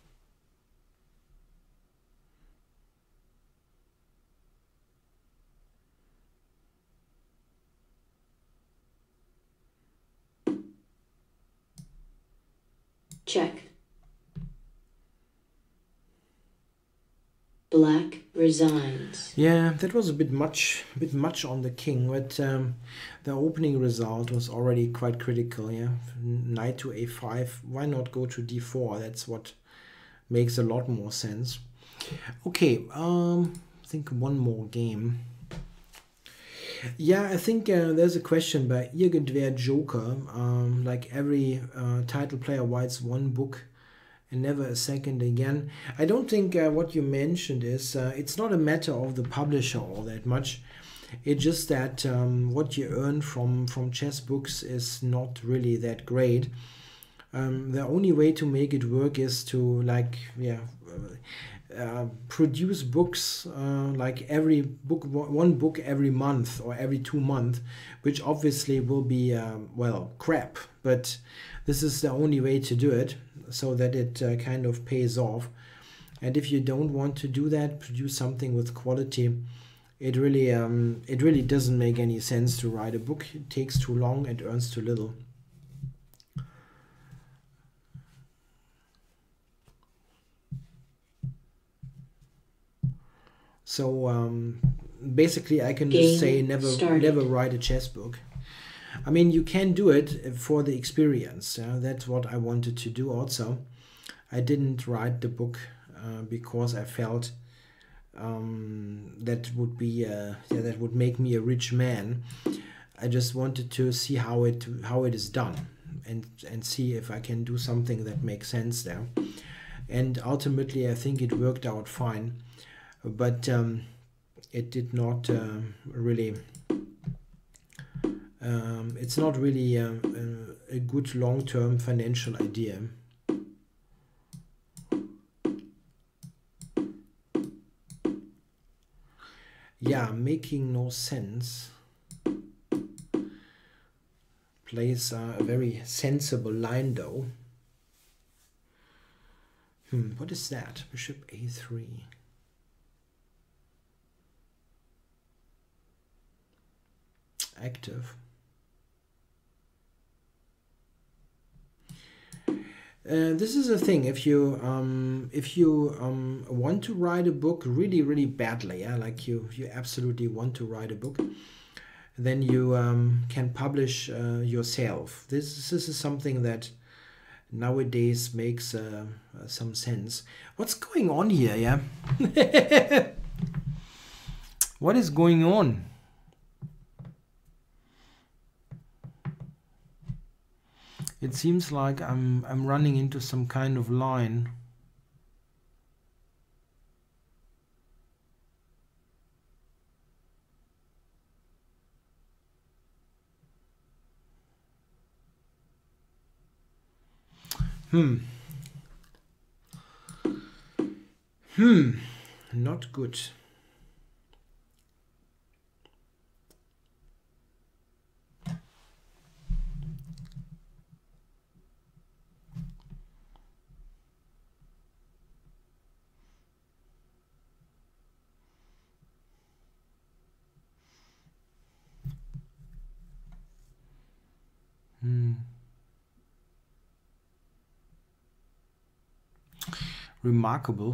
Check. Black resigns. Yeah, that was a bit much, a bit much on the king, but um, the opening result was already quite critical. Yeah, knight to a five. Why not go to d four? That's what makes a lot more sense. Okay, um, I think one more game. Yeah, I think uh, there's a question by Irgendwer Joker. Um, like every uh, title player writes one book and never a second again. I don't think uh, what you mentioned is, uh, it's not a matter of the publisher all that much. It's just that um, what you earn from, from chess books is not really that great. Um, the only way to make it work is to like, yeah, uh, produce books uh, like every book, one book every month or every two months, which obviously will be, um, well, crap. But this is the only way to do it, so that it uh, kind of pays off. And if you don't want to do that, produce something with quality, it really um, it really doesn't make any sense to write a book. It takes too long and earns too little. So um, basically I can Game just say never started. never write a chess book. I mean, you can do it for the experience. Yeah? That's what I wanted to do also. I didn't write the book uh, because I felt um, that would be uh, yeah, that would make me a rich man. I just wanted to see how it how it is done, and and see if I can do something that makes sense there. And ultimately, I think it worked out fine, but um, it did not uh, really. Um, it's not really uh, a, a good long-term financial idea. Yeah, making no sense. Plays uh, a very sensible line though. Hmm, what is that? Bishop a three. Active. Uh, this is a thing. If you um, if you um, want to write a book really really badly, yeah, like you you absolutely want to write a book, then you um, can publish uh, yourself. This this is something that nowadays makes uh, uh, some sense. What's going on here? Yeah. What is going on? It seems like I'm I'm running into some kind of line. Hmm. Hmm. Not good. Hmm. Remarkable.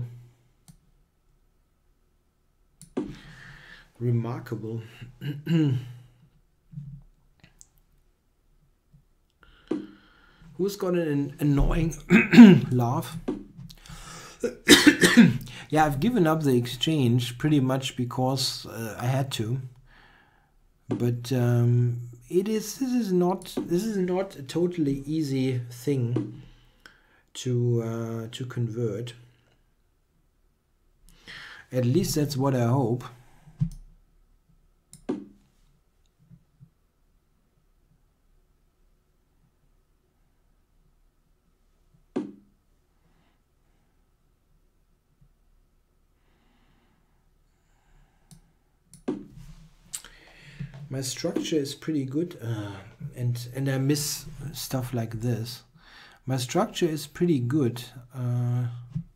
Remarkable. Who's got an annoying laugh? Yeah, I've given up the exchange pretty much because uh, I had to. But um, it is. This is not. This is not a totally easy thing to uh, to convert. At least that's what I hope. My structure is pretty good, uh, and and I miss stuff like this. My structure is pretty good. Uh,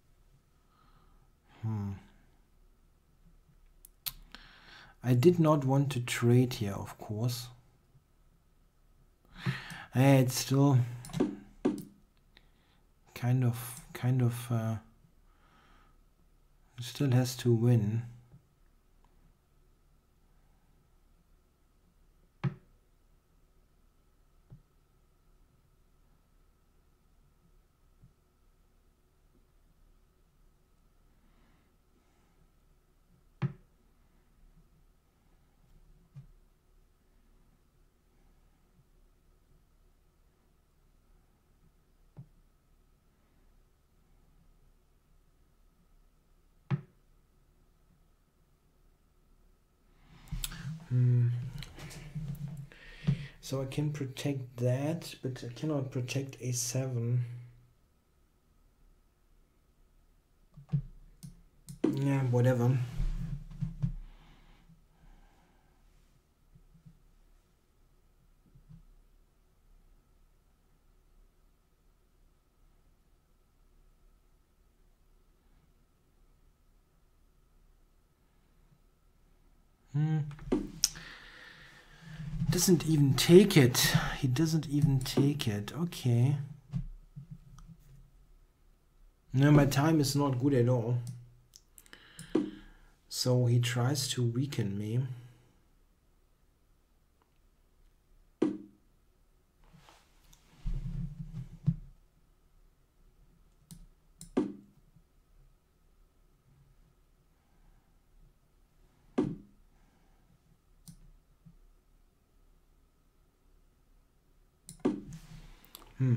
hmm. I did not want to trade here, of course. Eh, it's still kind of kind of uh, still has to win. Hmm. So I can protect that, but I cannot protect a seven. Yeah, whatever. Hmm. Doesn't even take it. He doesn't even take it. Okay. No, my time is not good at all. So he tries to weaken me. Hmm.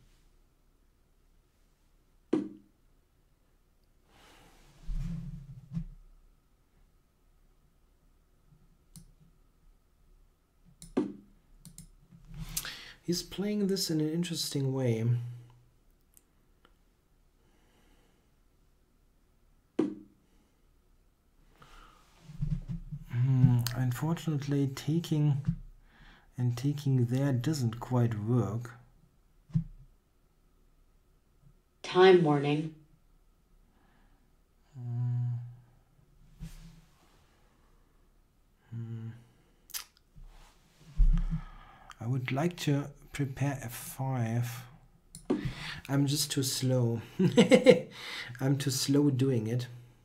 He's playing this in an interesting way. Hmm. Unfortunately, taking and taking there doesn't quite work. Time warning. Hmm. Hmm. I would like to prepare F five. I'm just too slow. I'm too slow doing it.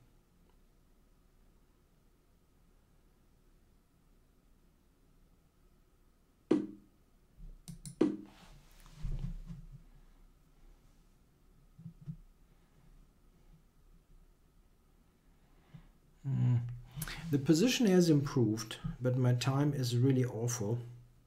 Mm. The position has improved, but my time is really awful.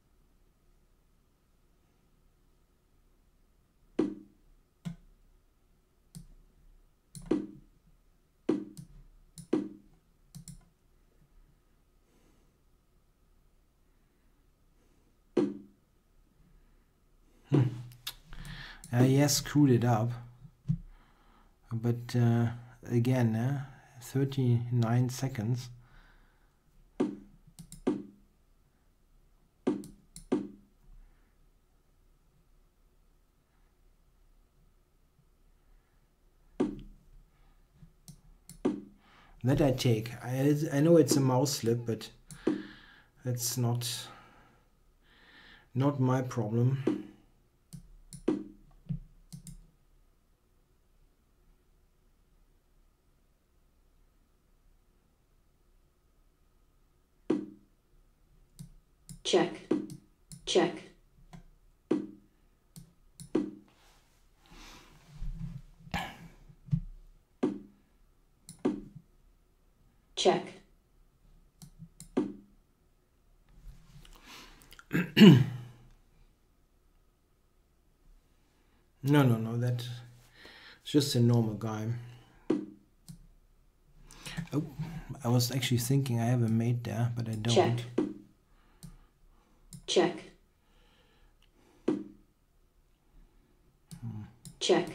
Hmm. Uh, yes, screwed it up. But uh, again, uh, thirty-nine seconds. That I take. I, I know it's a mouse slip, but that's not not my problem. Check. Check. Check. No, no, no, that's just a normal guy. Oh, I was actually thinking I have a mate there, but I don't. Check. Check. Hmm. Check.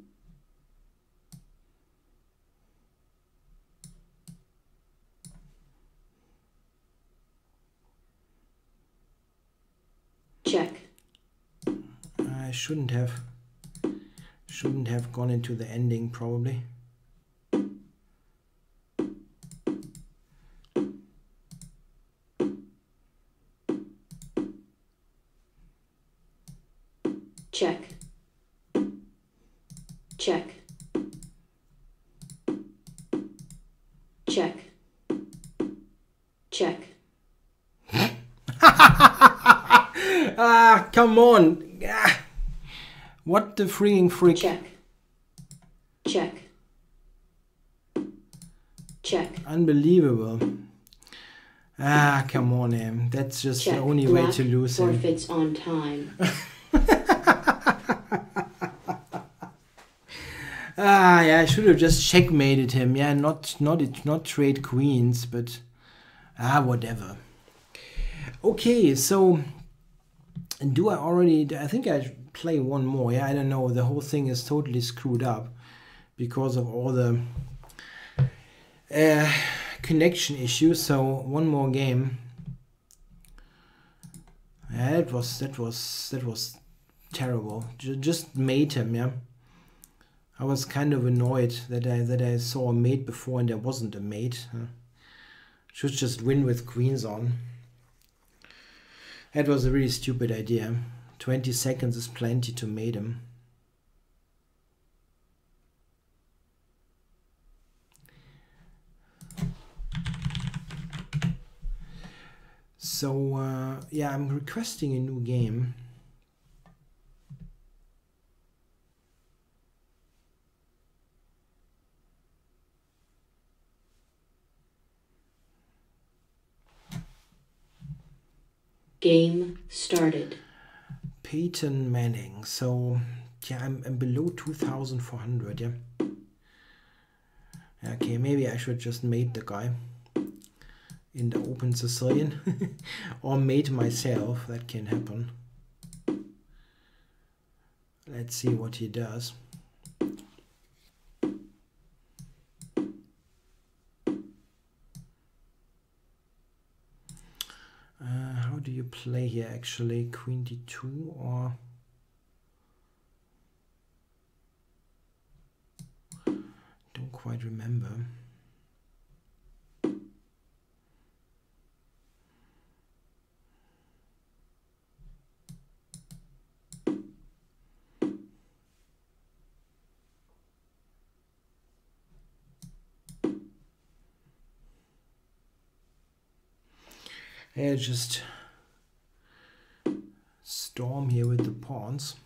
Check. I shouldn't have shouldn't have gone into the ending probably. Check. Check. Check. Check. Ah, come on. Ah. What the freaking freak? Check. Check. Check. Unbelievable. Ah, come on, Em. That's just Check. the only Black way to lose him. forfeits on time. Ah, yeah, I should have just checkmated him. Yeah, not not not trade queens, but ah, whatever. Okay, so do I already? I think I play one more. Yeah, I don't know. The whole thing is totally screwed up because of all the uh, connection issues. So one more game. Yeah, that was that was that was terrible. J just mate him. Yeah. I was kind of annoyed that I that I saw a mate before and there wasn't a mate. Huh? Should just win with queens on. That was a really stupid idea. twenty seconds is plenty to mate him. So uh, yeah, I'm requesting a new game. Game started. Peyton Manning. So yeah, I'm, I'm below two thousand four hundred. Yeah. Okay, maybe I should just mate the guy in the open Sicilian, or mate myself. That can happen. Let's see what he does. Uh, how do you play here actually? Queen d two or... Don't quite remember. Yeah, just storm here with the pawns.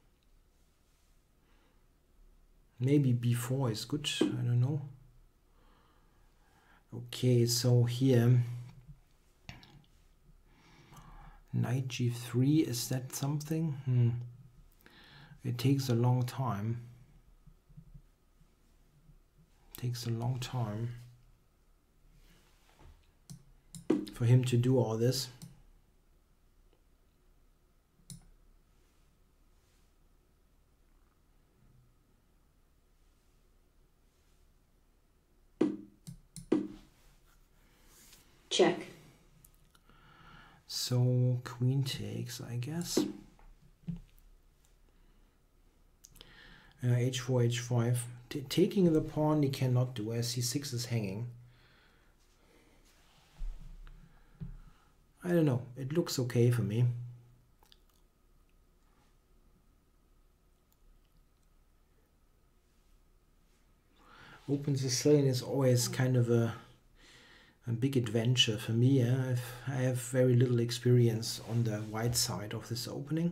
Maybe b four is good, I don't know. Okay, so here knight g three, is that something? Hmm. It takes a long time. Takes a long time for him to do all this. Check. So queen takes, I guess. Uh, h four, h five. T taking the pawn he cannot do, as c six is hanging. I don't know. It looks okay for me. Open Sicilian is always kind of a, a big adventure for me. Yeah? I've, I have very little experience on the white side of this opening.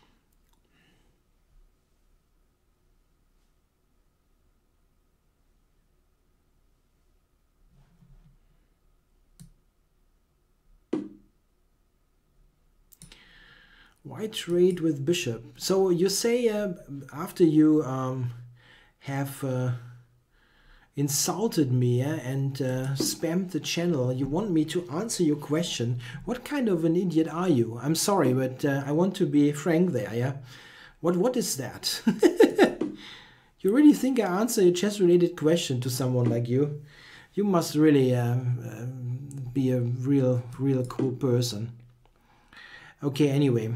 White raid with bishop. So you say uh, after you um, have uh, insulted me uh, and uh, spammed the channel, you want me to answer your question. What kind of an idiot are you? I'm sorry, but uh, I want to be frank there. Yeah, what what is that? You really think I answer a chess-related question to someone like you? You must really uh, uh, be a real, real cool person. Okay, anyway.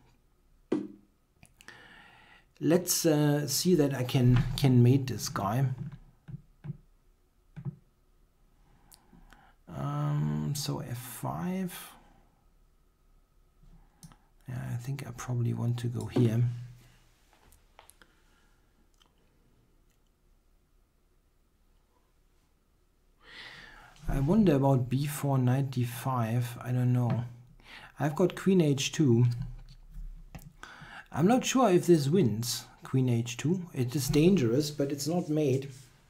Let's uh, see that I can can mate this guy. Um, so f five. Yeah, I think I probably want to go here. I wonder about b four, knight d five. I don't know. I've got queen h two. I'm not sure if this wins. Queen h two. It is dangerous, but it's not made.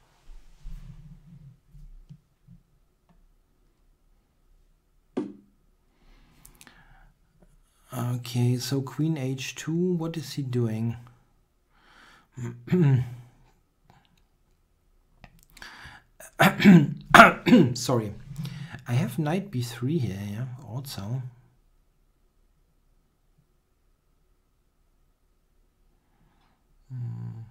Okay, so queen h two. What is he doing? Sorry. I have knight b three here, yeah, also. Hmm.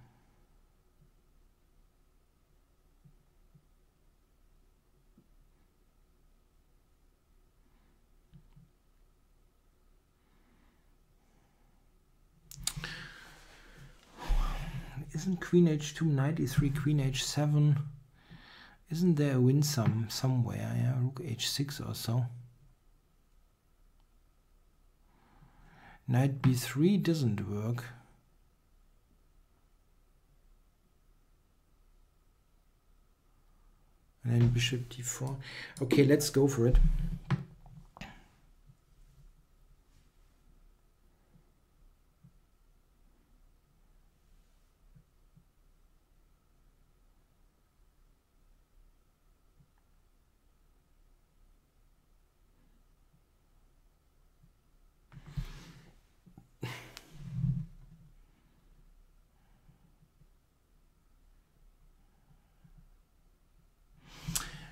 Isn't queen h two, knight e three, queen h seven? Isn't there a win some somewhere? Yeah, rook h six or so. Knight b three doesn't work. And then bishop d four. Okay, let's go for it.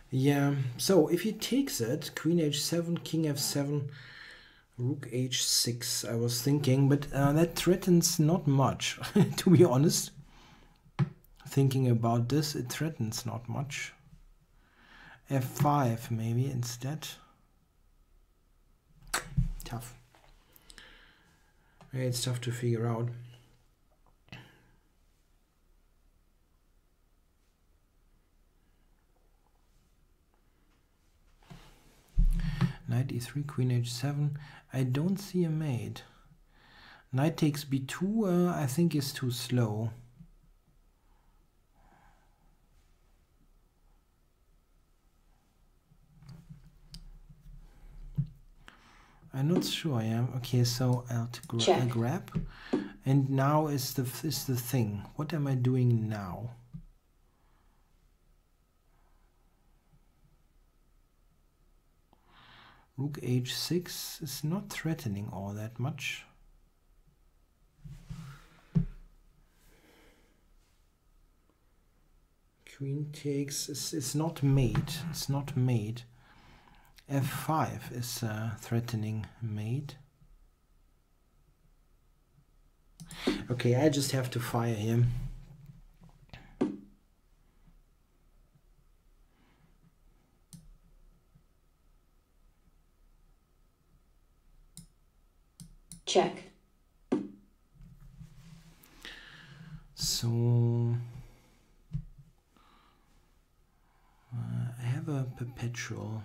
Yeah, so if he takes it, queen h seven, king f seven, rook h six, I was thinking, but uh, that threatens not much, to be honest. Thinking about this, it threatens not much. f five maybe instead. Tough. Yeah, it's tough to figure out. Knight e three, queen h seven. I don't see a mate. Knight takes b two, uh, I think is too slow. I'm not sure. Yeah. Okay, so I'll gra grab, and now is the is the thing. What am I doing now? Rook h six is not threatening all that much. Queen takes. It's, it's not mate. It's not mate. f five is uh, threatening mate. Okay, I just have to fire him. Check. So uh, I have a perpetual.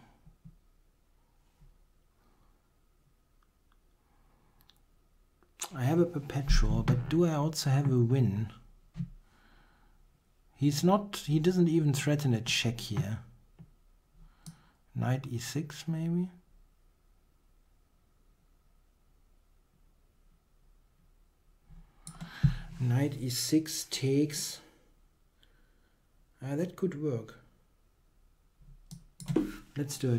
I have a perpetual, but do I also have a win? He's not, he doesn't even threaten a check here. Knight e six maybe? Knight e six takes. Ah, that could work. Let's do it.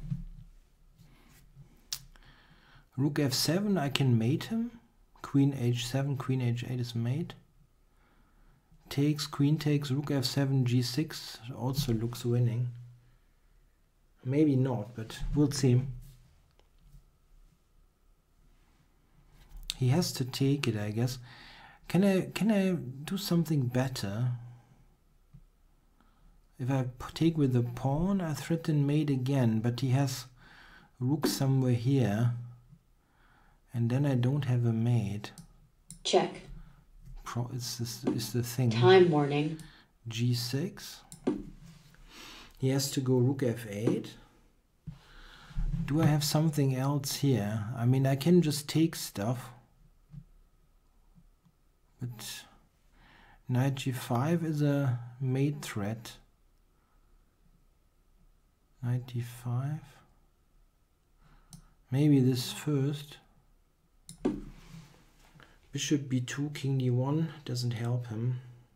Rook f seven, I can mate him. Queen h seven, queen h eight is mate. Takes, queen takes, rook f seven, g six also looks winning. Maybe not, but we'll see. He has to take it, I guess. Can I can I do something better? If I take with the pawn, I threaten mate again, but he has rook somewhere here. And then I don't have a mate. Check. Pro it's, this, it's the thing. Time warning. g six. He has to go rook f eight. Do I have something else here? I mean, I can just take stuff. But knight g five is a mate threat. Knight d five. Maybe this first. Bishop b two, king d one doesn't help him.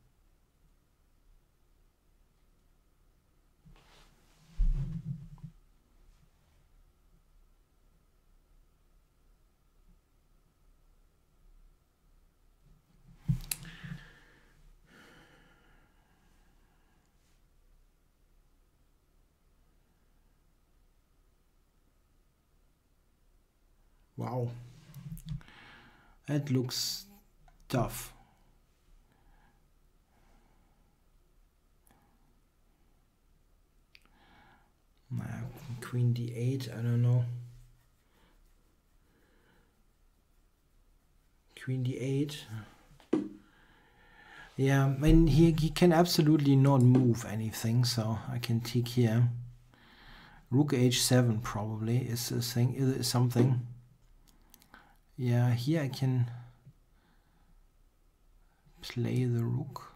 Wow. That looks tough. Uh, queen d eight, I don't know. Queen d eight. Yeah, I mean, he, he can absolutely not move anything, so I can take here. Rook h seven probably is a thing, is something. Yeah, here I can play the rook.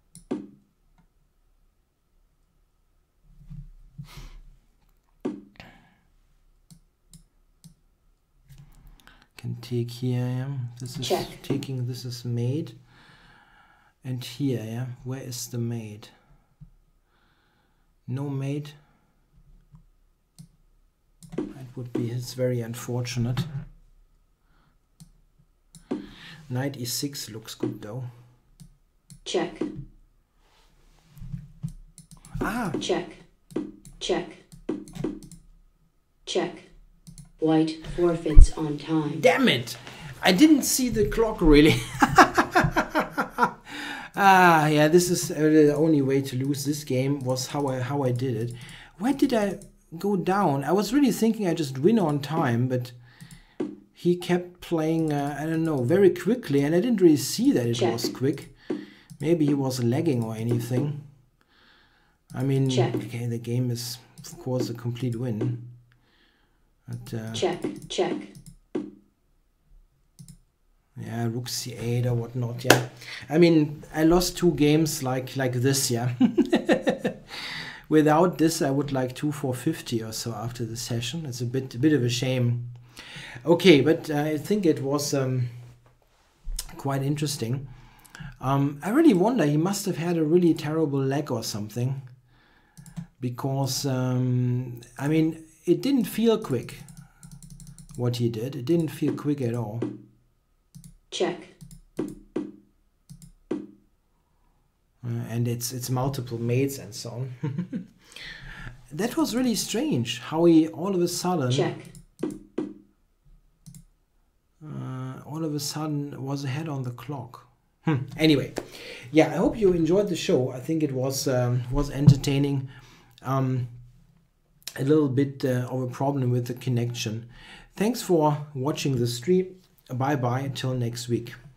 Can take here, yeah. This is Check. taking, this is mate. And here, yeah, where is the mate? No mate. That would be, it's very unfortunate. Knight e six looks good though. Check. Ah! Check. Check. Check. White forfeits on time. Damn it! I didn't see the clock really. Ah, yeah, this is uh, the only way to lose this game was how I how I did it. Why did I go down? I was really thinking I just win on time, but he kept playing, uh, I don't know, very quickly, and I didn't really see that it Check. was quick. Maybe he was lagging or anything. I mean, Check. okay, the game is, of course, a complete win. But, uh, Check. Check. yeah, rook c eight or whatnot, yeah. I mean, I lost two games like like this, yeah. Without this, I would like two four fifty or so after the session. It's a bit a bit of a shame. Okay, but uh, I think it was um, quite interesting. Um, I really wonder, he must have had a really terrible leg or something. Because, um, I mean, it didn't feel quick, what he did. It didn't feel quick at all. Check. Uh, and it's it's multiple mates and so on. That was really strange, how he all of a sudden... Check. Uh, all of a sudden was ahead on the clock. Hmm. Anyway, yeah, I hope you enjoyed the show. I think it was um, was entertaining. Um, a little bit uh, of a problem with the connection. Thanks for watching the stream. Bye bye until next week.